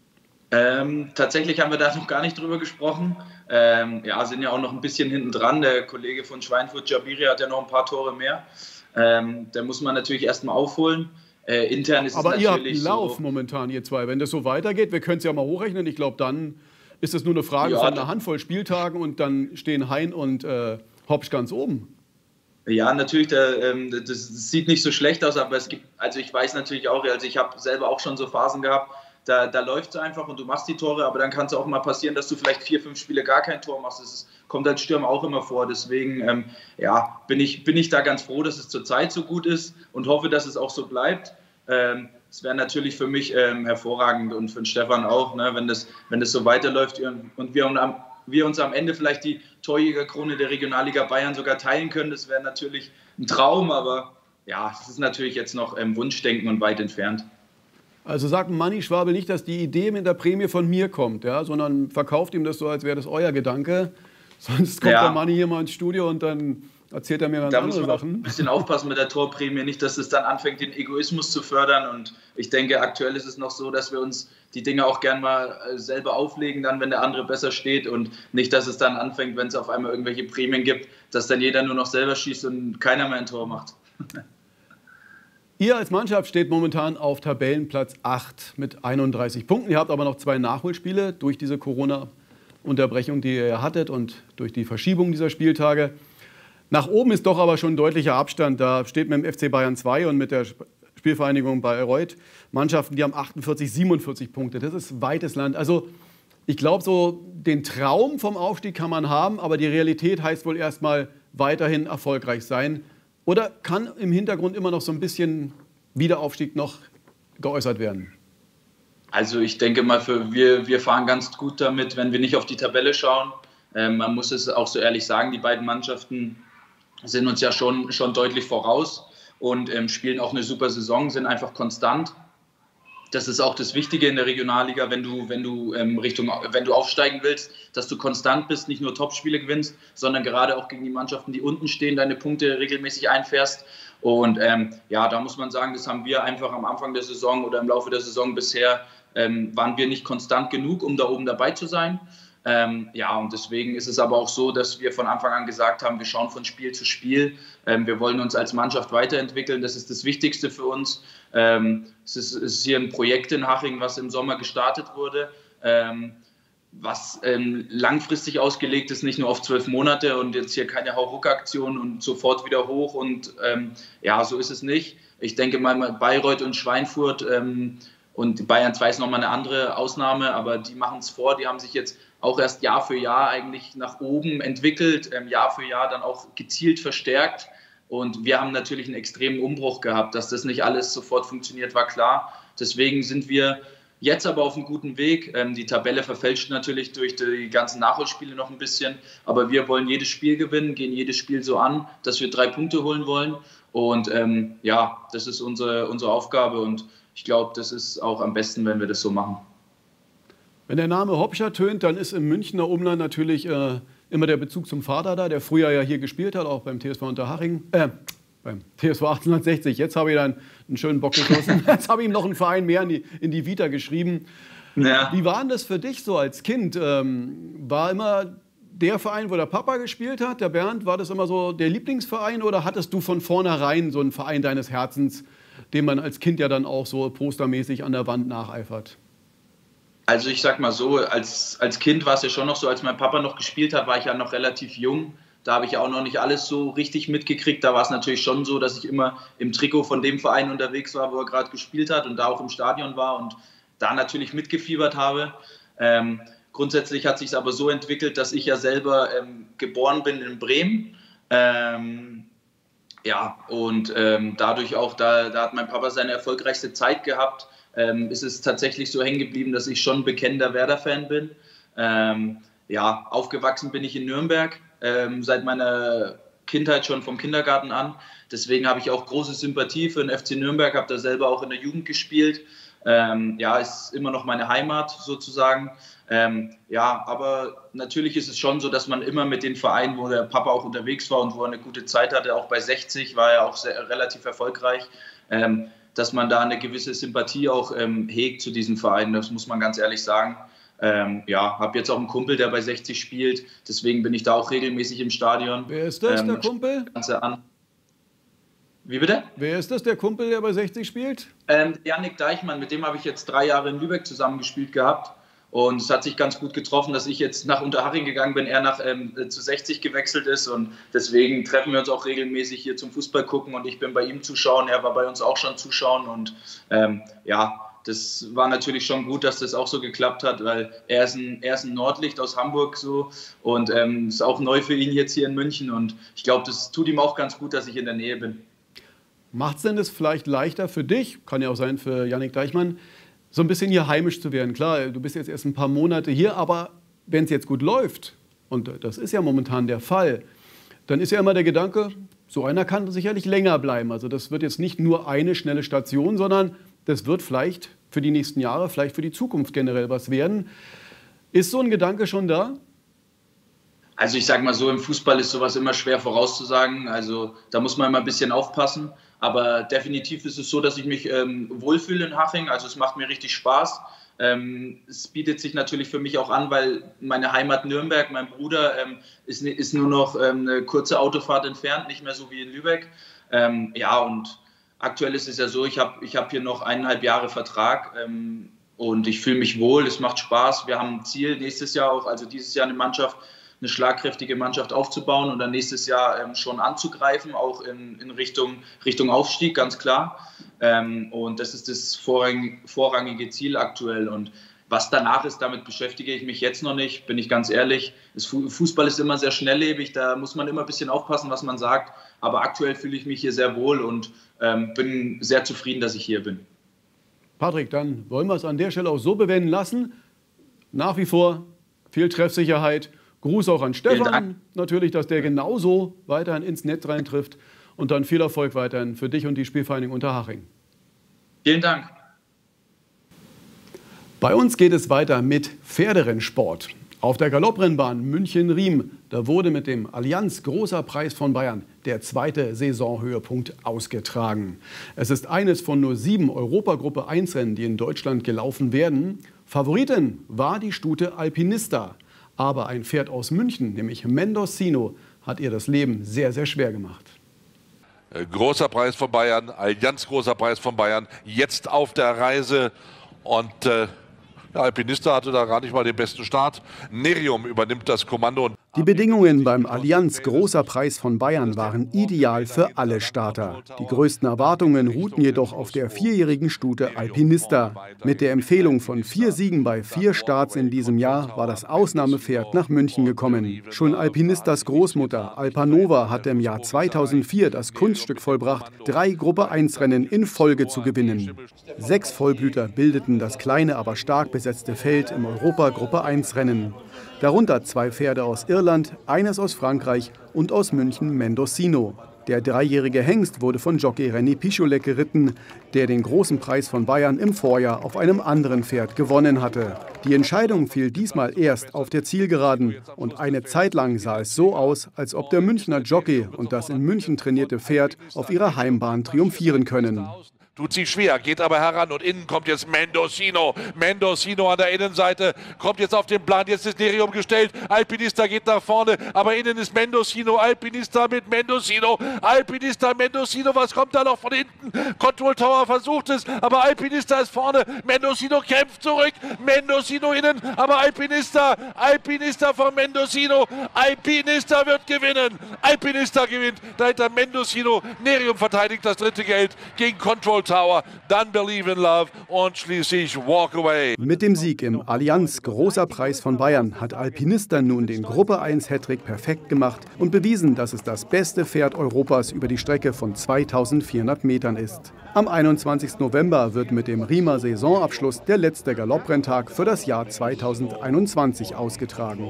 Tatsächlich haben wir da noch gar nicht drüber gesprochen. Sind ja auch noch ein bisschen hinten dran. Der Kollege von Schweinfurt, Jabiri, hat ja noch ein paar Tore mehr. Da muss man natürlich erstmal aufholen. Intern ist aber es ihr natürlich habt einen Lauf so, momentan, ihr zwei. Wenn das so weitergeht, wir können es ja mal hochrechnen. Ich glaube, dann ist es nur eine Frage von einer Handvoll Spieltagen und dann stehen Hein und Hopsch ganz oben. Ja, natürlich, das sieht nicht so schlecht aus, aber es gibt, also ich weiß natürlich auch, also ich habe selber auch schon so Phasen gehabt, da läuft es einfach und du machst die Tore, aber dann kann es auch mal passieren, dass du vielleicht 4, 5 Spiele gar kein Tor machst. Das kommt als Stürmer auch immer vor. Deswegen bin ich da ganz froh, dass es zurzeit so gut ist und hoffe, dass es auch so bleibt. Es wäre natürlich für mich hervorragend und für den Stefan auch, ne, wenn das so weiterläuft und wir uns am Ende vielleicht die Torjägerkrone der Regionalliga Bayern sogar teilen können. Das wäre natürlich ein Traum, aber ja, das ist natürlich jetzt noch Wunschdenken und weit entfernt. Also sagt Manni Schwabel nicht, dass die Idee mit der Prämie von mir kommt, ja, sondern verkauft ihm das so, als wäre das euer Gedanke. Sonst kommt der Manni hier mal ins Studio und dann erzählt er mir ganz andere Sachen. Da muss man ein bisschen aufpassen mit der Torprämie, nicht, dass es dann anfängt, den Egoismus zu fördern. Und ich denke, aktuell ist es noch so, dass wir uns die Dinge auch gern mal selber auflegen, dann, wenn der andere besser steht. Und nicht, dass es dann anfängt, wenn es auf einmal irgendwelche Prämien gibt, dass dann jeder nur noch selber schießt und keiner mehr ein Tor macht. Ihr als Mannschaft steht momentan auf Tabellenplatz 8 mit 31 Punkten. Ihr habt aber noch 2 Nachholspiele durch diese Corona-Unterbrechung, die ihr hattet und durch die Verschiebung dieser Spieltage. Nach oben ist doch aber schon ein deutlicher Abstand. Da steht mit dem FC Bayern 2 und mit der Spielvereinigung Bayreuth Mannschaften, die haben 48, 47 Punkte. Das ist weites Land. Also ich glaube, so den Traum vom Aufstieg kann man haben, aber die Realität heißt wohl erstmal weiterhin erfolgreich sein. Oder kann im Hintergrund immer noch so ein bisschen Wiederaufstieg noch geäußert werden? Also ich denke mal, wir fahren ganz gut damit, wenn wir nicht auf die Tabelle schauen. Man muss es auch so ehrlich sagen, die beiden Mannschaften sind uns ja schon deutlich voraus und spielen auch eine super Saison, sind einfach konstant. Das ist auch das Wichtige in der Regionalliga, wenn du aufsteigen willst, dass du konstant bist, nicht nur Topspiele gewinnst, sondern gerade auch gegen die Mannschaften, die unten stehen, deine Punkte regelmäßig einfährst. Und da muss man sagen, das haben wir einfach am Anfang der Saison oder im Laufe der Saison bisher, waren wir nicht konstant genug, um da oben dabei zu sein. Und deswegen ist es aber auch so, dass wir von Anfang an gesagt haben, wir schauen von Spiel zu Spiel. Wir wollen uns als Mannschaft weiterentwickeln. Das ist das Wichtigste für uns. Es ist hier ein Projekt in Haching, was im Sommer gestartet wurde, was langfristig ausgelegt ist, nicht nur auf 12 Monate und jetzt hier keine Hauruck-Aktion und sofort wieder hoch. Und so ist es nicht. Ich denke mal, Bayreuth und Schweinfurt und Bayern 2 ist nochmal eine andere Ausnahme, aber die machen es vor. Die haben sich jetzt auch erst Jahr für Jahr eigentlich nach oben entwickelt, Jahr für Jahr dann auch gezielt verstärkt. Und wir haben natürlich einen extremen Umbruch gehabt. Dass das nicht alles sofort funktioniert, war klar. Deswegen sind wir jetzt aber auf einem guten Weg. Die Tabelle verfälscht natürlich durch die ganzen Nachholspiele noch ein bisschen. Aber wir wollen jedes Spiel gewinnen, gehen jedes Spiel so an, dass wir 3 Punkte holen wollen. Und das ist unsere Aufgabe. Und ich glaube, das ist auch am besten, wenn wir das so machen. Wenn der Name Hopsch ertönt, dann ist im Münchner Umland natürlich immer der Bezug zum Vater da, der früher ja hier gespielt hat, auch beim TSV Unterhaching, beim TSV 1860. Jetzt habe ich dann einen schönen Bock geschossen. Jetzt habe ich ihm noch einen Verein mehr in die Vita geschrieben. Ja. Wie war denn das für dich so als Kind? War immer der Verein, wo der Papa gespielt hat, der Bernd, war das immer so der Lieblingsverein oder hattest du von vornherein so einen Verein deines Herzens, den man als Kind ja dann auch so postermäßig an der Wand nacheifert? Also ich sag mal so, als Kind war es ja schon noch so, als mein Papa noch gespielt hat, war ich ja noch relativ jung. Da habe ich ja auch noch nicht alles so richtig mitgekriegt. Da war es natürlich schon so, dass ich immer im Trikot von dem Verein unterwegs war, wo er gerade gespielt hat und da auch im Stadion war und da natürlich mitgefiebert habe. Grundsätzlich hat sich es aber so entwickelt, dass ich ja selber geboren bin in Bremen. Dadurch auch, da hat mein Papa seine erfolgreichste Zeit gehabt. Ist es tatsächlich so hängen geblieben, dass ich schon bekennender Werder-Fan bin. Aufgewachsen bin ich in Nürnberg, seit meiner Kindheit schon vom Kindergarten an. Deswegen habe ich auch große Sympathie für den FC Nürnberg, habe da selber auch in der Jugend gespielt. Ist immer noch meine Heimat sozusagen. Aber natürlich ist es schon so, dass man immer mit den Vereinen, wo der Papa auch unterwegs war und wo er eine gute Zeit hatte, auch bei 60 war er auch relativ erfolgreich, dass man da eine gewisse Sympathie auch hegt zu diesem Verein. Das muss man ganz ehrlich sagen. Habe jetzt auch einen Kumpel, der bei 60 spielt. Deswegen bin ich da auch regelmäßig im Stadion. Wer ist das, der Kumpel? Wie bitte? Wer ist das, der Kumpel, der bei 60 spielt? Yannick Deichmann, mit dem habe ich jetzt 3 Jahre in Lübeck zusammengespielt gehabt. Und es hat sich ganz gut getroffen, dass ich jetzt nach Unterhaching gegangen bin, er zu 60 gewechselt ist. Und deswegen treffen wir uns auch regelmäßig hier zum Fußball gucken. Und ich bin bei ihm zuschauen, er war bei uns auch schon zuschauen. Und das war natürlich schon gut, dass das auch so geklappt hat, weil er ist ein Nordlicht aus Hamburg so und ist auch neu für ihn jetzt hier in München. Und ich glaube, das tut ihm auch ganz gut, dass ich in der Nähe bin. Macht es denn das vielleicht leichter für dich, kann ja auch sein für Yannick Deichmann, so ein bisschen hier heimisch zu werden? Klar, du bist jetzt erst ein paar Monate hier, aber wenn es jetzt gut läuft, und das ist ja momentan der Fall, dann ist ja immer der Gedanke, so einer kann sicherlich länger bleiben. Also das wird jetzt nicht nur eine schnelle Station, sondern das wird vielleicht für die nächsten Jahre, vielleicht für die Zukunft generell was werden. Ist so ein Gedanke schon da? Also ich sage mal so, im Fußball ist sowas immer schwer vorauszusagen. Also da muss man immer ein bisschen aufpassen. Aber definitiv ist es so, dass ich mich wohlfühle in Haching. Also es macht mir richtig Spaß. Es bietet sich natürlich für mich auch an, weil meine Heimat Nürnberg, mein Bruder, ist nur noch eine kurze Autofahrt entfernt, nicht mehr so wie in Lübeck. Und aktuell ist es ja so, ich hab hier noch 1,5 Jahre Vertrag und ich fühle mich wohl, es macht Spaß. Wir haben ein Ziel, nächstes Jahr auch, also dieses Jahr eine schlagkräftige Mannschaft aufzubauen und dann nächstes Jahr schon anzugreifen, auch in Richtung Aufstieg, ganz klar. Und das ist das vorrangige Ziel aktuell. Und was danach ist, damit beschäftige ich mich jetzt noch nicht, bin ich ganz ehrlich. Fußball ist immer sehr schnelllebig, da muss man immer ein bisschen aufpassen, was man sagt. Aber aktuell fühle ich mich hier sehr wohl und bin sehr zufrieden, dass ich hier bin. Patrick, dann wollen wir es an der Stelle auch so bewenden lassen. Nach wie vor viel Treffsicherheit. Gruß auch an Stefan, natürlich, dass der genauso weiterhin ins Netz reintrifft. Und dann viel Erfolg weiterhin für dich und die Spielvereinigung Unterhaching. Vielen Dank. Bei uns geht es weiter mit Pferderennsport. Auf der Galopprennbahn München-Riem, da wurde mit dem Allianz Großer Preis von Bayern der 2. Saisonhöhepunkt ausgetragen. Es ist eines von nur 7 Europagruppe 1 Rennen, die in Deutschland gelaufen werden. Favoritin war die Stute Alpinista. Aber ein Pferd aus München, nämlich Mendocino, hat ihr das Leben sehr, sehr schwer gemacht. Großer Preis von Bayern, Allianz Großer Preis von Bayern, jetzt auf der Reise. Und der Alpinista hatte da gar nicht mal den besten Start. Nerium übernimmt das Kommando. Die Bedingungen beim Allianz Großer Preis von Bayern waren ideal für alle Starter. Die größten Erwartungen ruhten jedoch auf der 4-jährigen Stute Alpinista. Mit der Empfehlung von 4 Siegen bei 4 Starts in diesem Jahr war das Ausnahmepferd nach München gekommen. Schon Alpinistas Großmutter Alpanova hatte im Jahr 2004 das Kunststück vollbracht, 3 Gruppe 1 Rennen in Folge zu gewinnen. 6 Vollblüter bildeten das kleine, aber stark besetzte Feld im Europa Gruppe 1 Rennen. Darunter 2 Pferde aus Irland, eines aus Frankreich und aus München Mendocino. Der 3-jährige Hengst wurde von Jockey René Picholet geritten, der den Großen Preis von Bayern im Vorjahr auf einem anderen Pferd gewonnen hatte. Die Entscheidung fiel diesmal erst auf der Zielgeraden und eine Zeit lang sah es so aus, als ob der Münchner Jockey und das in München trainierte Pferd auf ihrer Heimbahn triumphieren können. Tut sich schwer, geht aber heran und innen kommt jetzt Mendocino. Mendocino an der Innenseite, kommt jetzt auf den Plan, jetzt ist Nerium gestellt. Alpinista geht nach vorne, aber innen ist Mendocino. Alpinista mit Mendocino. Alpinista, Mendocino, was kommt da noch von hinten? Control Tower versucht es, aber Alpinista ist vorne. Mendocino kämpft zurück. Mendocino innen, aber Alpinista von Mendocino. Alpinista wird gewinnen. Alpinista gewinnt. Dahinter Mendocino. Nerium verteidigt das 3. Geld gegen Control Tower, dann Believe in Love und schließlich Walk Away. Mit dem Sieg im Allianz Großer Preis von Bayern hat Alpinista nun den Gruppe 1 Hattrick perfekt gemacht und bewiesen, dass es das beste Pferd Europas über die Strecke von 2400 Metern ist. Am 21. November wird mit dem Riemer Saisonabschluss der letzte Galopprrenntag für das Jahr 2021 ausgetragen.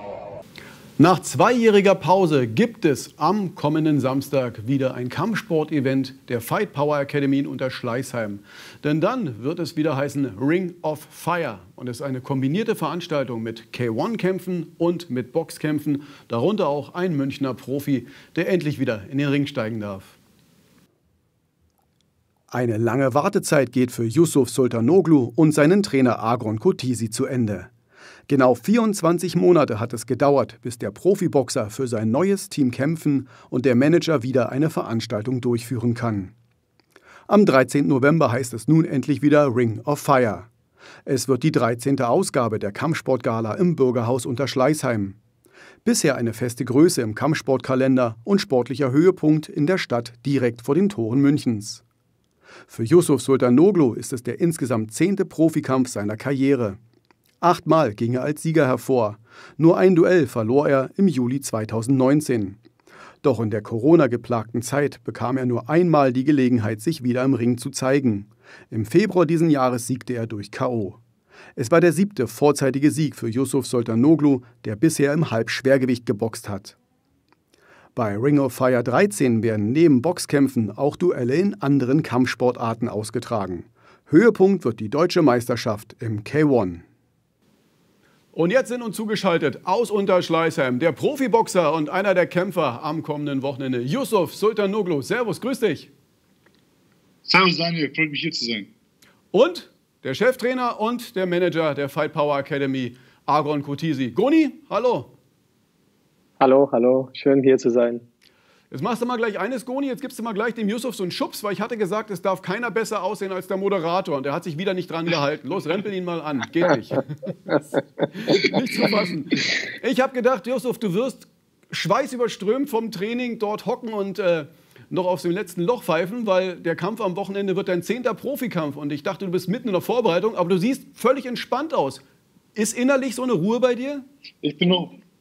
Nach 2-jähriger Pause gibt es am kommenden Samstag wieder ein Kampfsport-Event der Fight Power Academy in Unterschleißheim. Denn dann wird es wieder heißen Ring of Fire. Und es ist eine kombinierte Veranstaltung mit K1-Kämpfen und mit Boxkämpfen. Darunter auch ein Münchner Profi, der endlich wieder in den Ring steigen darf. Eine lange Wartezeit geht für Yusuf Sultanoglu und seinen Trainer Agron Kotisi zu Ende. Genau 24 Monate hat es gedauert, bis der Profiboxer für sein neues Team kämpfen und der Manager wieder eine Veranstaltung durchführen kann. Am 13. November heißt es nun endlich wieder Ring of Fire. Es wird die 13. Ausgabe der Kampfsportgala im Bürgerhaus Unterschleißheim. Bisher eine feste Größe im Kampfsportkalender und sportlicher Höhepunkt in der Stadt direkt vor den Toren Münchens. Für Yusuf Sultanoglu ist es der insgesamt 10. Profikampf seiner Karriere. 8-mal ging er als Sieger hervor. Nur ein Duell verlor er im Juli 2019. Doch in der Corona-geplagten Zeit bekam er nur einmal die Gelegenheit, sich wieder im Ring zu zeigen. Im Februar diesen Jahres siegte er durch K.O. Es war der 7. vorzeitige Sieg für Yusuf Sultanoglu, der bisher im Halbschwergewicht geboxt hat. Bei Ring of Fire 13 werden neben Boxkämpfen auch Duelle in anderen Kampfsportarten ausgetragen. Höhepunkt wird die deutsche Meisterschaft im K1. Und jetzt sind uns zugeschaltet aus Unterschleißheim der Profiboxer und einer der Kämpfer am kommenden Wochenende, Yusuf Sultanoglu. Servus, grüß dich. Servus Daniel, freut mich hier zu sein. Und der Cheftrainer und der Manager der Fight Power Academy, Agron Kotisi. Goni, hallo. Hallo, schön hier zu sein. Jetzt machst du mal gleich eines, Goni, jetzt gibst du mal gleich dem Yusuf so einen Schubs, weil ich hatte gesagt, es darf keiner besser aussehen als der Moderator und der hat sich wieder nicht dran gehalten. Los, rempel ihn mal an, geht nicht. Nicht zu fassen. Ich habe gedacht, Yusuf, du wirst schweißüberströmt vom Training dort hocken und noch auf dem letzten Loch pfeifen, weil der Kampf am Wochenende wird dein 10. Profikampf und ich dachte, du bist mitten in der Vorbereitung, aber du siehst völlig entspannt aus. Ist innerlich so eine Ruhe bei dir? Ich bin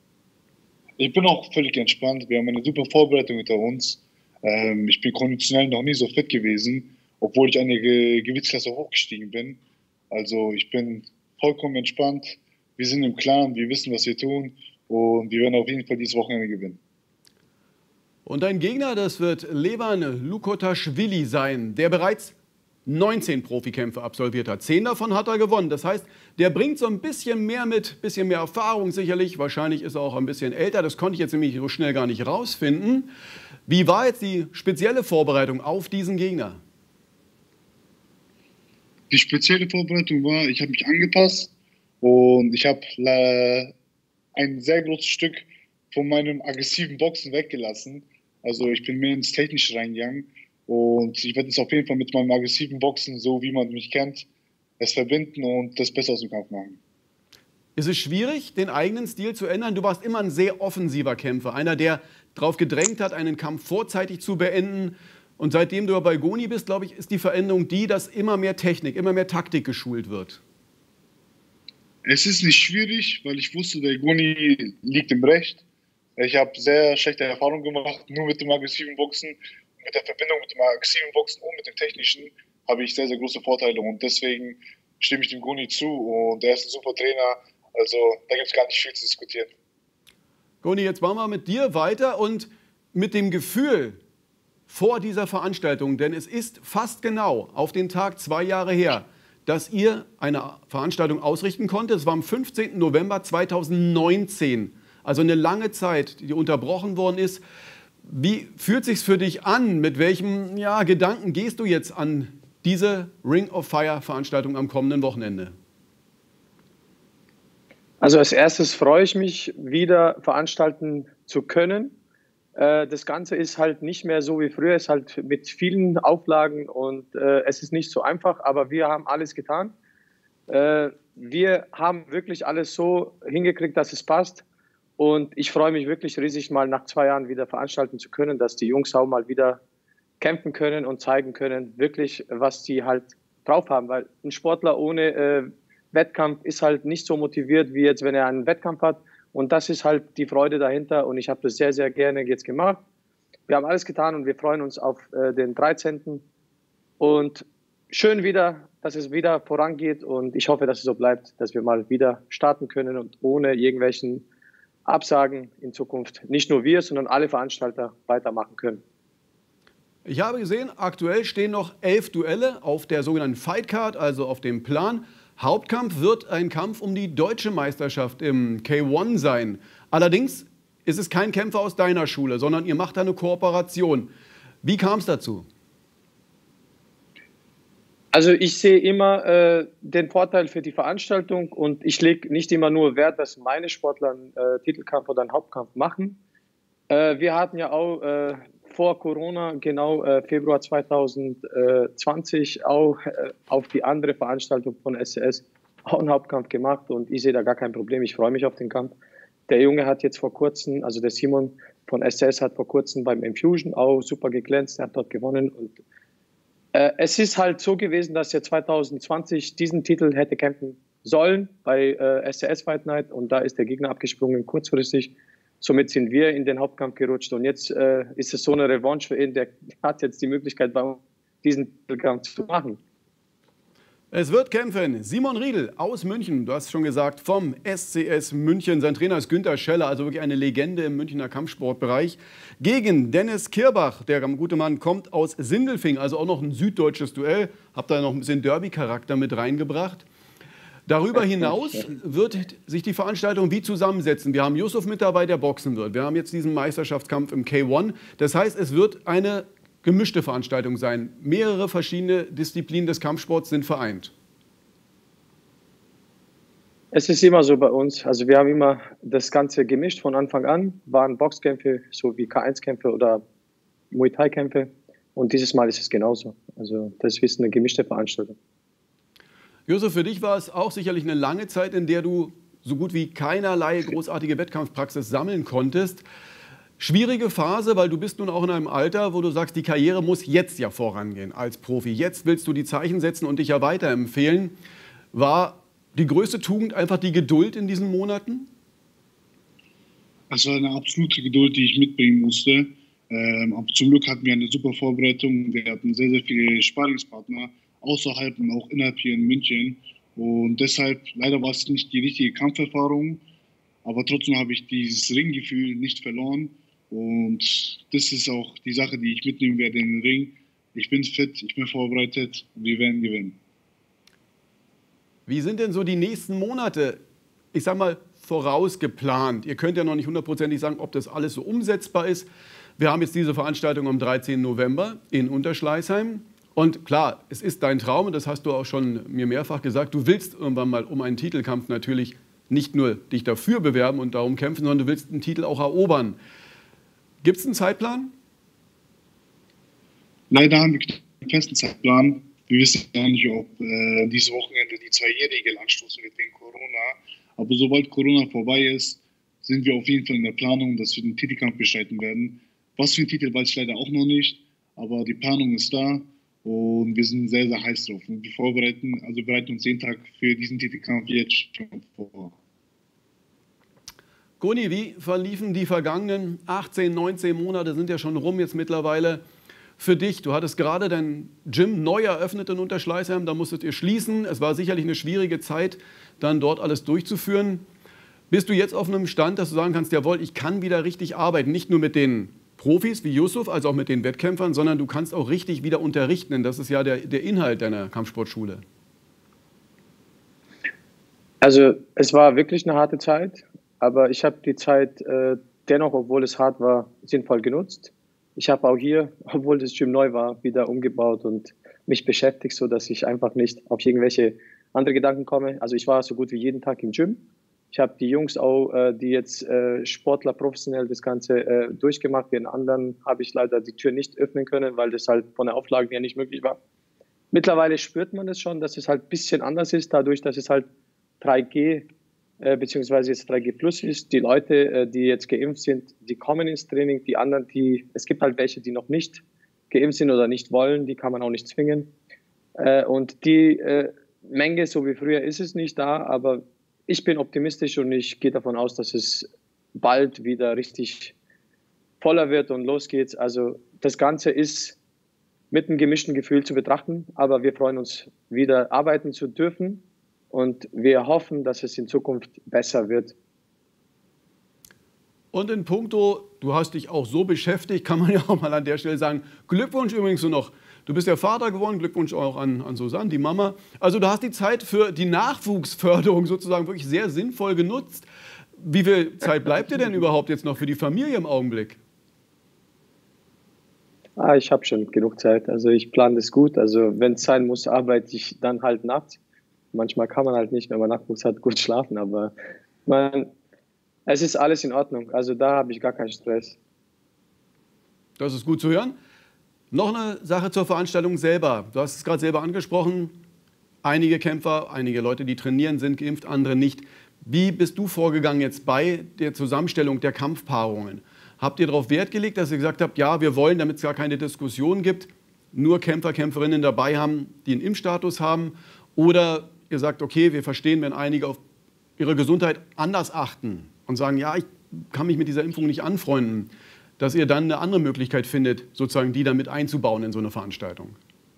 auch völlig entspannt. Wir haben eine super Vorbereitung hinter uns. Ich bin konditionell noch nie so fit gewesen, obwohl ich eine Gewichtsklasse hochgestiegen bin. Also ich bin vollkommen entspannt. Wir sind im Klaren, wir wissen, was wir tun und wir werden auf jeden Fall dieses Wochenende gewinnen. Und dein Gegner, das wird Levan Lukotaschwili sein, der bereits 19 Profikämpfe absolviert hat. 10 davon hat er gewonnen. Das heißt, der bringt so ein bisschen mehr mit, ein bisschen mehr Erfahrung sicherlich. Wahrscheinlich ist er auch ein bisschen älter. Das konnte ich jetzt nämlich so schnell gar nicht rausfinden. Wie war jetzt die spezielle Vorbereitung auf diesen Gegner? Die spezielle Vorbereitung war, ich habe mich angepasst und ich habe ein sehr großes Stück von meinem aggressiven Boxen weggelassen. Also ich bin mehr ins Technische reingegangen. Und ich werde es auf jeden Fall mit meinem aggressiven Boxen, so wie man mich kennt, es verbinden und das Beste aus dem Kampf machen. Ist es schwierig, den eigenen Stil zu ändern? Du warst immer ein sehr offensiver Kämpfer, einer, der darauf gedrängt hat, einen Kampf vorzeitig zu beenden. Und seitdem du bei Goni bist, glaube ich, ist die Veränderung die, dass immer mehr Technik, immer mehr Taktik geschult wird. Es ist nicht schwierig, weil ich wusste, der Goni liegt im Recht. Ich habe sehr schlechte Erfahrungen gemacht, nur mit dem aggressiven Boxen. Mit der Verbindung mit dem aggressiven Boxen und mit dem technischen habe ich sehr, sehr große Vorteile und deswegen stimme ich dem Goni zu und er ist ein super Trainer, also da gibt es gar nicht viel zu diskutieren. Goni, jetzt machen wir mit dir weiter und mit dem Gefühl vor dieser Veranstaltung, denn es ist fast genau auf den Tag 2 Jahre her, dass ihr eine Veranstaltung ausrichten konntet. Es war am 15. November 2019, also eine lange Zeit, die unterbrochen worden ist. Wie fühlt sich's für dich an? Mit welchem Gedanken gehst du jetzt an diese Ring of Fire Veranstaltung am kommenden Wochenende? Also als erstes freue ich mich, wieder veranstalten zu können. Das Ganze ist halt nicht mehr so wie früher, es ist halt mit vielen Auflagen und es ist nicht so einfach, aber wir haben alles getan. Wir haben wirklich alles so hingekriegt, dass es passt. Und ich freue mich wirklich riesig, mal nach 2 Jahren wieder veranstalten zu können, dass die Jungs auch mal wieder kämpfen können und zeigen können, wirklich, was die halt drauf haben. Weil ein Sportler ohne Wettkampf ist halt nicht so motiviert, wie jetzt, wenn er einen Wettkampf hat. Und das ist halt die Freude dahinter. Und ich habe das sehr, sehr gerne jetzt gemacht. Wir haben alles getan und wir freuen uns auf den 13. Und schön wieder, dass es wieder vorangeht. Und ich hoffe, dass es so bleibt, dass wir mal wieder starten können und ohne irgendwelchen Absagen in Zukunft nicht nur wir, sondern alle Veranstalter weitermachen können. Ich habe gesehen, aktuell stehen noch 11 Duelle auf der sogenannten Fight Card, also auf dem Plan. Hauptkampf wird ein Kampf um die deutsche Meisterschaft im K1 sein. Allerdings ist es kein Kämpfer aus deiner Schule, sondern ihr macht da eine Kooperation. Wie kam es dazu? Also ich sehe immer den Vorteil für die Veranstaltung und ich lege nicht immer nur Wert, dass meine Sportler einen Titelkampf oder einen Hauptkampf machen. Wir hatten ja auch vor Corona, genau Februar 2020, auch auf die andere Veranstaltung von SCS auch einen Hauptkampf gemacht und ich sehe da gar kein Problem. Ich freue mich auf den Kampf. Der Junge hat jetzt vor kurzem, also der Simon von SCS hat vor kurzem beim Infusion auch super geglänzt, er hat dort gewonnen und es ist halt so gewesen, dass er 2020 diesen Titel hätte kämpfen sollen bei SCS Fight Night und da ist der Gegner abgesprungen kurzfristig. Somit sind wir in den Hauptkampf gerutscht und jetzt ist es so eine Revanche für ihn. Der hat jetzt die Möglichkeit, bei uns diesen Titelkampf zu machen. Es wird kämpfen Simon Riedl aus München, du hast schon gesagt, vom SCS München. Sein Trainer ist Günther Scheller, also wirklich eine Legende im Münchner Kampfsportbereich. Gegen Dennis Kirbach, der gute Mann kommt aus Sindelfingen, also auch noch ein süddeutsches Duell. Hab da noch ein bisschen Derby-Charakter mit reingebracht. Darüber hinaus wird sich die Veranstaltung wie zusammensetzen. Wir haben Yusuf mit dabei, der boxen wird. Wir haben jetzt diesen Meisterschaftskampf im K1. Das heißt, es wird eine gemischte Veranstaltung sein. Mehrere verschiedene Disziplinen des Kampfsports sind vereint. Es ist immer so bei uns. Also wir haben immer das Ganze gemischt von Anfang an. Waren Boxkämpfe, so wie K1-Kämpfe oder Muay Thai-Kämpfe. Und dieses Mal ist es genauso. Also das ist eine gemischte Veranstaltung. Yusuf, für dich war es auch sicherlich eine lange Zeit, in der du so gut wie keinerlei großartige Wettkampfpraxis sammeln konntest. Schwierige Phase, weil du bist nun auch in einem Alter, wo du sagst, die Karriere muss jetzt ja vorangehen als Profi. Jetzt willst du die Zeichen setzen und dich ja weiterempfehlen. War die größte Tugend einfach die Geduld in diesen Monaten? Das war eine absolute Geduld, die ich mitbringen musste. Aber zum Glück hatten wir eine super Vorbereitung. Wir hatten sehr, sehr viele Sparringspartner außerhalb und auch innerhalb hier in München. Und deshalb, leider war es nicht die richtige Kampferfahrung, aber trotzdem habe ich dieses Ringgefühl nicht verloren. Und das ist auch die Sache, die ich mitnehmen werde in den Ring. Ich bin fit, ich bin vorbereitet, wir werden gewinnen. Wie sind denn so die nächsten Monate, ich sag mal, vorausgeplant? Ihr könnt ja noch nicht hundertprozentig sagen, ob das alles so umsetzbar ist. Wir haben jetzt diese Veranstaltung am 13. November in Unterschleißheim. Und klar, es ist dein Traum, und das hast du auch schon mir mehrfach gesagt, du willst irgendwann mal um einen Titelkampf natürlich nicht nur dich dafür bewerben und darum kämpfen, sondern du willst einen Titel auch erobern. Gibt es einen Zeitplan? Leider haben wir keinen festen Zeitplan. Wir wissen ja nicht, ob dieses Wochenende die 2-Jährige anstoßen wird wegen Corona. Aber sobald Corona vorbei ist, sind wir auf jeden Fall in der Planung, dass wir den Titelkampf bestreiten werden. Was für ein Titel weiß ich leider auch noch nicht, aber die Planung ist da und wir sind sehr, sehr heiß drauf. Und wir bereiten uns jeden Tag für diesen Titelkampf jetzt schon vor. Goni, wie verliefen die vergangenen 18, 19 Monate, sind ja schon rum jetzt mittlerweile, für dich? Du hattest gerade dein Gym neu eröffnet in Unterschleißheim, da musstet ihr schließen. Es war sicherlich eine schwierige Zeit, dann dort alles durchzuführen. Bist du jetzt auf einem Stand, dass du sagen kannst, jawohl, ich kann wieder richtig arbeiten, nicht nur mit den Profis wie Yusuf, als auch mit den Wettkämpfern, sondern du kannst auch richtig wieder unterrichten, denn das ist ja der Inhalt deiner Kampfsportschule. Also es war wirklich eine harte Zeit. Aber ich habe die Zeit dennoch, obwohl es hart war, sinnvoll genutzt. Ich habe auch hier, obwohl das Gym neu war, wieder umgebaut und mich beschäftigt, sodass ich einfach nicht auf irgendwelche andere Gedanken komme. Also ich war so gut wie jeden Tag im Gym. Ich habe die Jungs auch, die jetzt Sportler professionell das Ganze durchgemacht. Den anderen habe ich leider die Tür nicht öffnen können, weil das halt von der Auflage her nicht möglich war. Mittlerweile spürt man es schon, dass es halt ein bisschen anders ist, dadurch, dass es halt 3G beziehungsweise jetzt 3G Plus ist. Die Leute, die jetzt geimpft sind, die kommen ins Training. Die anderen, es gibt halt welche, die noch nicht geimpft sind oder nicht wollen, die kann man auch nicht zwingen. Und die Menge, so wie früher, ist es nicht da, aber ich bin optimistisch und ich gehe davon aus, dass es bald wieder richtig voller wird und los geht's. Also das Ganze ist mit einem gemischten Gefühl zu betrachten, aber wir freuen uns, wieder arbeiten zu dürfen. Und wir hoffen, dass es in Zukunft besser wird. Und in puncto, du hast dich auch so beschäftigt, kann man ja auch mal an der Stelle sagen, Glückwunsch übrigens so noch. Du bist ja Vater geworden, Glückwunsch auch an Susanne, die Mama. Also du hast die Zeit für die Nachwuchsförderung sozusagen wirklich sehr sinnvoll genutzt. Wie viel Zeit bleibt dir denn überhaupt jetzt noch für die Familie im Augenblick? Ich habe schon genug Zeit. Also ich plane das gut. Also wenn es sein muss, arbeite ich dann halt nachts. Manchmal kann man halt nicht, wenn man Nachwuchs hat, gut schlafen. Aber es ist alles in Ordnung. Also da habe ich gar keinen Stress. Das ist gut zu hören. Noch eine Sache zur Veranstaltung selber. Du hast es gerade selber angesprochen. Einige Kämpfer, einige Leute, die trainieren, sind geimpft, andere nicht. Wie bist du vorgegangen jetzt bei der Zusammenstellung der Kampfpaarungen? Habt ihr darauf Wert gelegt, dass ihr gesagt habt, ja, wir wollen, damit es gar keine Diskussion gibt, nur Kämpfer, Kämpferinnen dabei haben, die einen Impfstatus haben? Oder ihr sagt, okay, wir verstehen, wenn einige auf ihre Gesundheit anders achten und sagen, ja, ich kann mich mit dieser Impfung nicht anfreunden, dass ihr dann eine andere Möglichkeit findet, sozusagen die dann mit einzubauen in so eine Veranstaltung?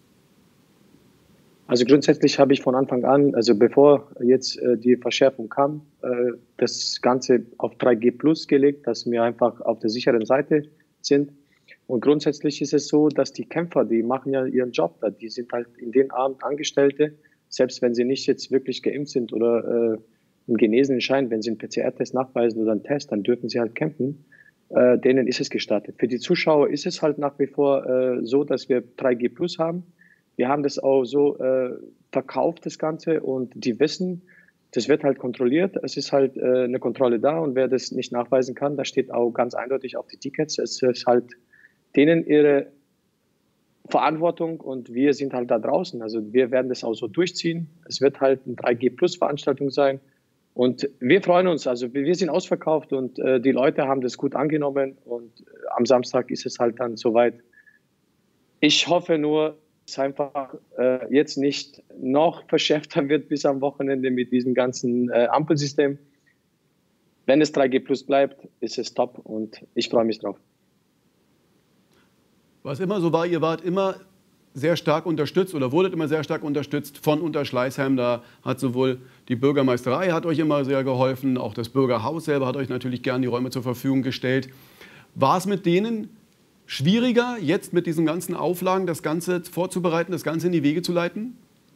Also grundsätzlich habe ich von Anfang an, also bevor jetzt die Verschärfung kam, das Ganze auf 3G Plus gelegt, dass wir einfach auf der sicheren Seite sind. Und grundsätzlich ist es so, dass die Kämpfer, die machen ja ihren Job da, die sind halt in den Abend Angestellte, selbst wenn sie nicht jetzt wirklich geimpft sind oder einen genesenen Schein, wenn sie einen PCR-Test nachweisen oder einen Test, dann dürfen sie halt kämpfen. Denen ist es gestattet. Für die Zuschauer ist es halt nach wie vor so, dass wir 3G Plus haben. Wir haben das auch so verkauft, das Ganze, und die wissen, das wird halt kontrolliert. Es ist halt eine Kontrolle da, und wer das nicht nachweisen kann, da steht auch ganz eindeutig auf die Tickets. Es ist halt denen ihre Verantwortung, und wir sind halt da draußen. Also wir werden das auch so durchziehen. Es wird halt eine 3G-Plus-Veranstaltung sein. Und wir freuen uns, also wir sind ausverkauft, und die Leute haben das gut angenommen, und am Samstag ist es halt dann soweit. Ich hoffe nur, dass es einfach jetzt nicht noch verschärfter wird bis am Wochenende mit diesem ganzen Ampelsystem. Wenn es 3G Plus bleibt, ist es top, und ich freue mich drauf. Was immer so war, ihr wart immer sehr stark unterstützt oder wurdet immer sehr stark unterstützt von Unterschleißheim. Da hat sowohl die Bürgermeisterei hat euch immer sehr geholfen, auch das Bürgerhaus selber hat euch natürlich gern die Räume zur Verfügung gestellt. War es mit denen schwieriger, jetzt mit diesen ganzen Auflagen das Ganze vorzubereiten, das Ganze in die Wege zu leiten?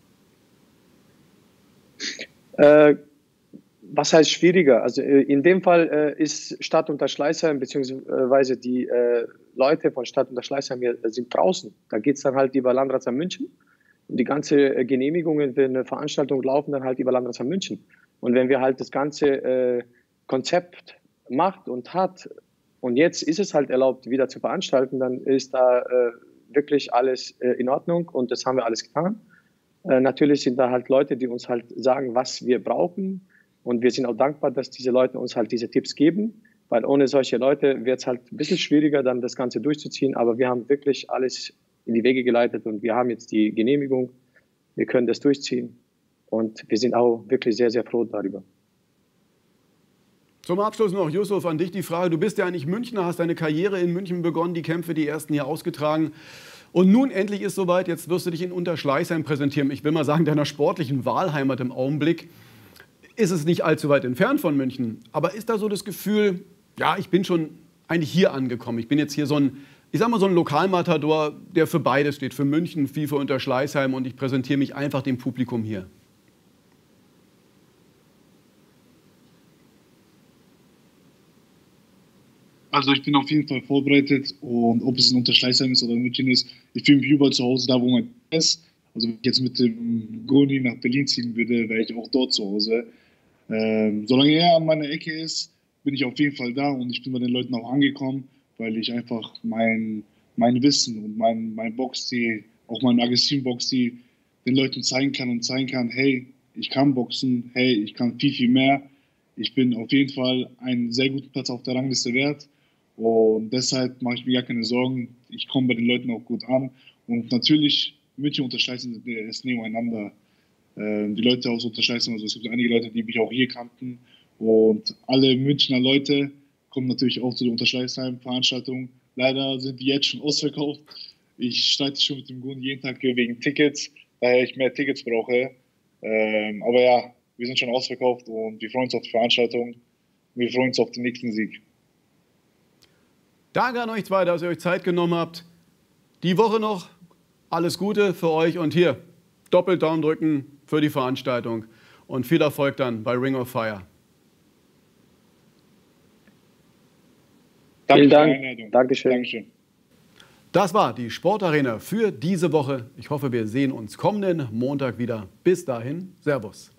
Was heißt schwieriger? Also in dem Fall ist Stadt Unterschleißheim beziehungsweise die Leute von Stadt Unterschleißheim sind draußen. Da geht es dann halt über Landratsamt München. Und die ganze Genehmigungen für eine Veranstaltung laufen dann halt über Landratsamt München. Und wenn wir halt das ganze Konzept macht und hat, und jetzt ist es halt erlaubt, wieder zu veranstalten, dann ist da wirklich alles in Ordnung, und das haben wir alles getan. Natürlich sind da halt Leute, die uns halt sagen, was wir brauchen, und wir sind auch dankbar, dass diese Leute uns halt diese Tipps geben, weil ohne solche Leute wird es halt ein bisschen schwieriger, dann das Ganze durchzuziehen, aber wir haben wirklich alles in die Wege geleitet, und wir haben jetzt die Genehmigung, wir können das durchziehen, und wir sind auch wirklich sehr, sehr froh darüber. Zum Abschluss noch, Yusuf, an dich die Frage. Du bist ja eigentlich Münchner, hast deine Karriere in München begonnen, die Kämpfe, die ersten hier ausgetragen. Und nun endlich ist soweit, jetzt wirst du dich in Unterschleißheim präsentieren. Ich will mal sagen, deiner sportlichen Wahlheimat im Augenblick. Ist es nicht allzu weit entfernt von München. Aber ist da so das Gefühl, ja, ich bin schon eigentlich hier angekommen. Ich bin jetzt hier so ein, ich sag mal, so ein Lokalmatador, der für beides steht, für München wie für Unterschleißheim, und ich präsentiere mich einfach dem Publikum hier. Also ich bin auf jeden Fall vorbereitet, und ob es in Unterschleißheim ist oder in München ist, ich fühle mich überall zu Hause, da wo man ist. Also wenn ich jetzt mit dem Goni nach Berlin ziehen würde, wäre ich auch dort zu Hause. Solange er an meiner Ecke ist, bin ich auf jeden Fall da, und ich bin bei den Leuten auch angekommen, weil ich einfach mein Wissen und mein Boxstil, auch meinen aggressiven Boxstil, den Leuten zeigen kann, hey, ich kann boxen, hey, ich kann viel, viel mehr. Ich bin auf jeden Fall einen sehr guten Platz auf der Rangliste wert, und deshalb mache ich mir gar keine Sorgen. Ich komme bei den Leuten auch gut an, und natürlich München Unterschleißheim ist nebeneinander. Die Leute aus Unterschleißheim, also es gibt einige Leute, die mich auch hier kannten, und alle Münchner Leute kommen natürlich auch zu der Unterschleißheim-Veranstaltung. Leider sind die jetzt schon ausverkauft. Ich streite schon mit dem Gun jeden Tag wegen Tickets, daher ich mehr Tickets brauche. Aber ja, wir sind schon ausverkauft, und wir freuen uns auf die Veranstaltung. Wir freuen uns auf den nächsten Sieg. Danke an euch zwei, dass ihr euch Zeit genommen habt. Die Woche noch. Alles Gute für euch, und hier doppelt Daumen drücken für die Veranstaltung, und viel Erfolg dann bei Ring of Fire. Vielen Dank. Dankeschön. Das war die Sportarena für diese Woche. Ich hoffe, wir sehen uns kommenden Montag wieder. Bis dahin, Servus.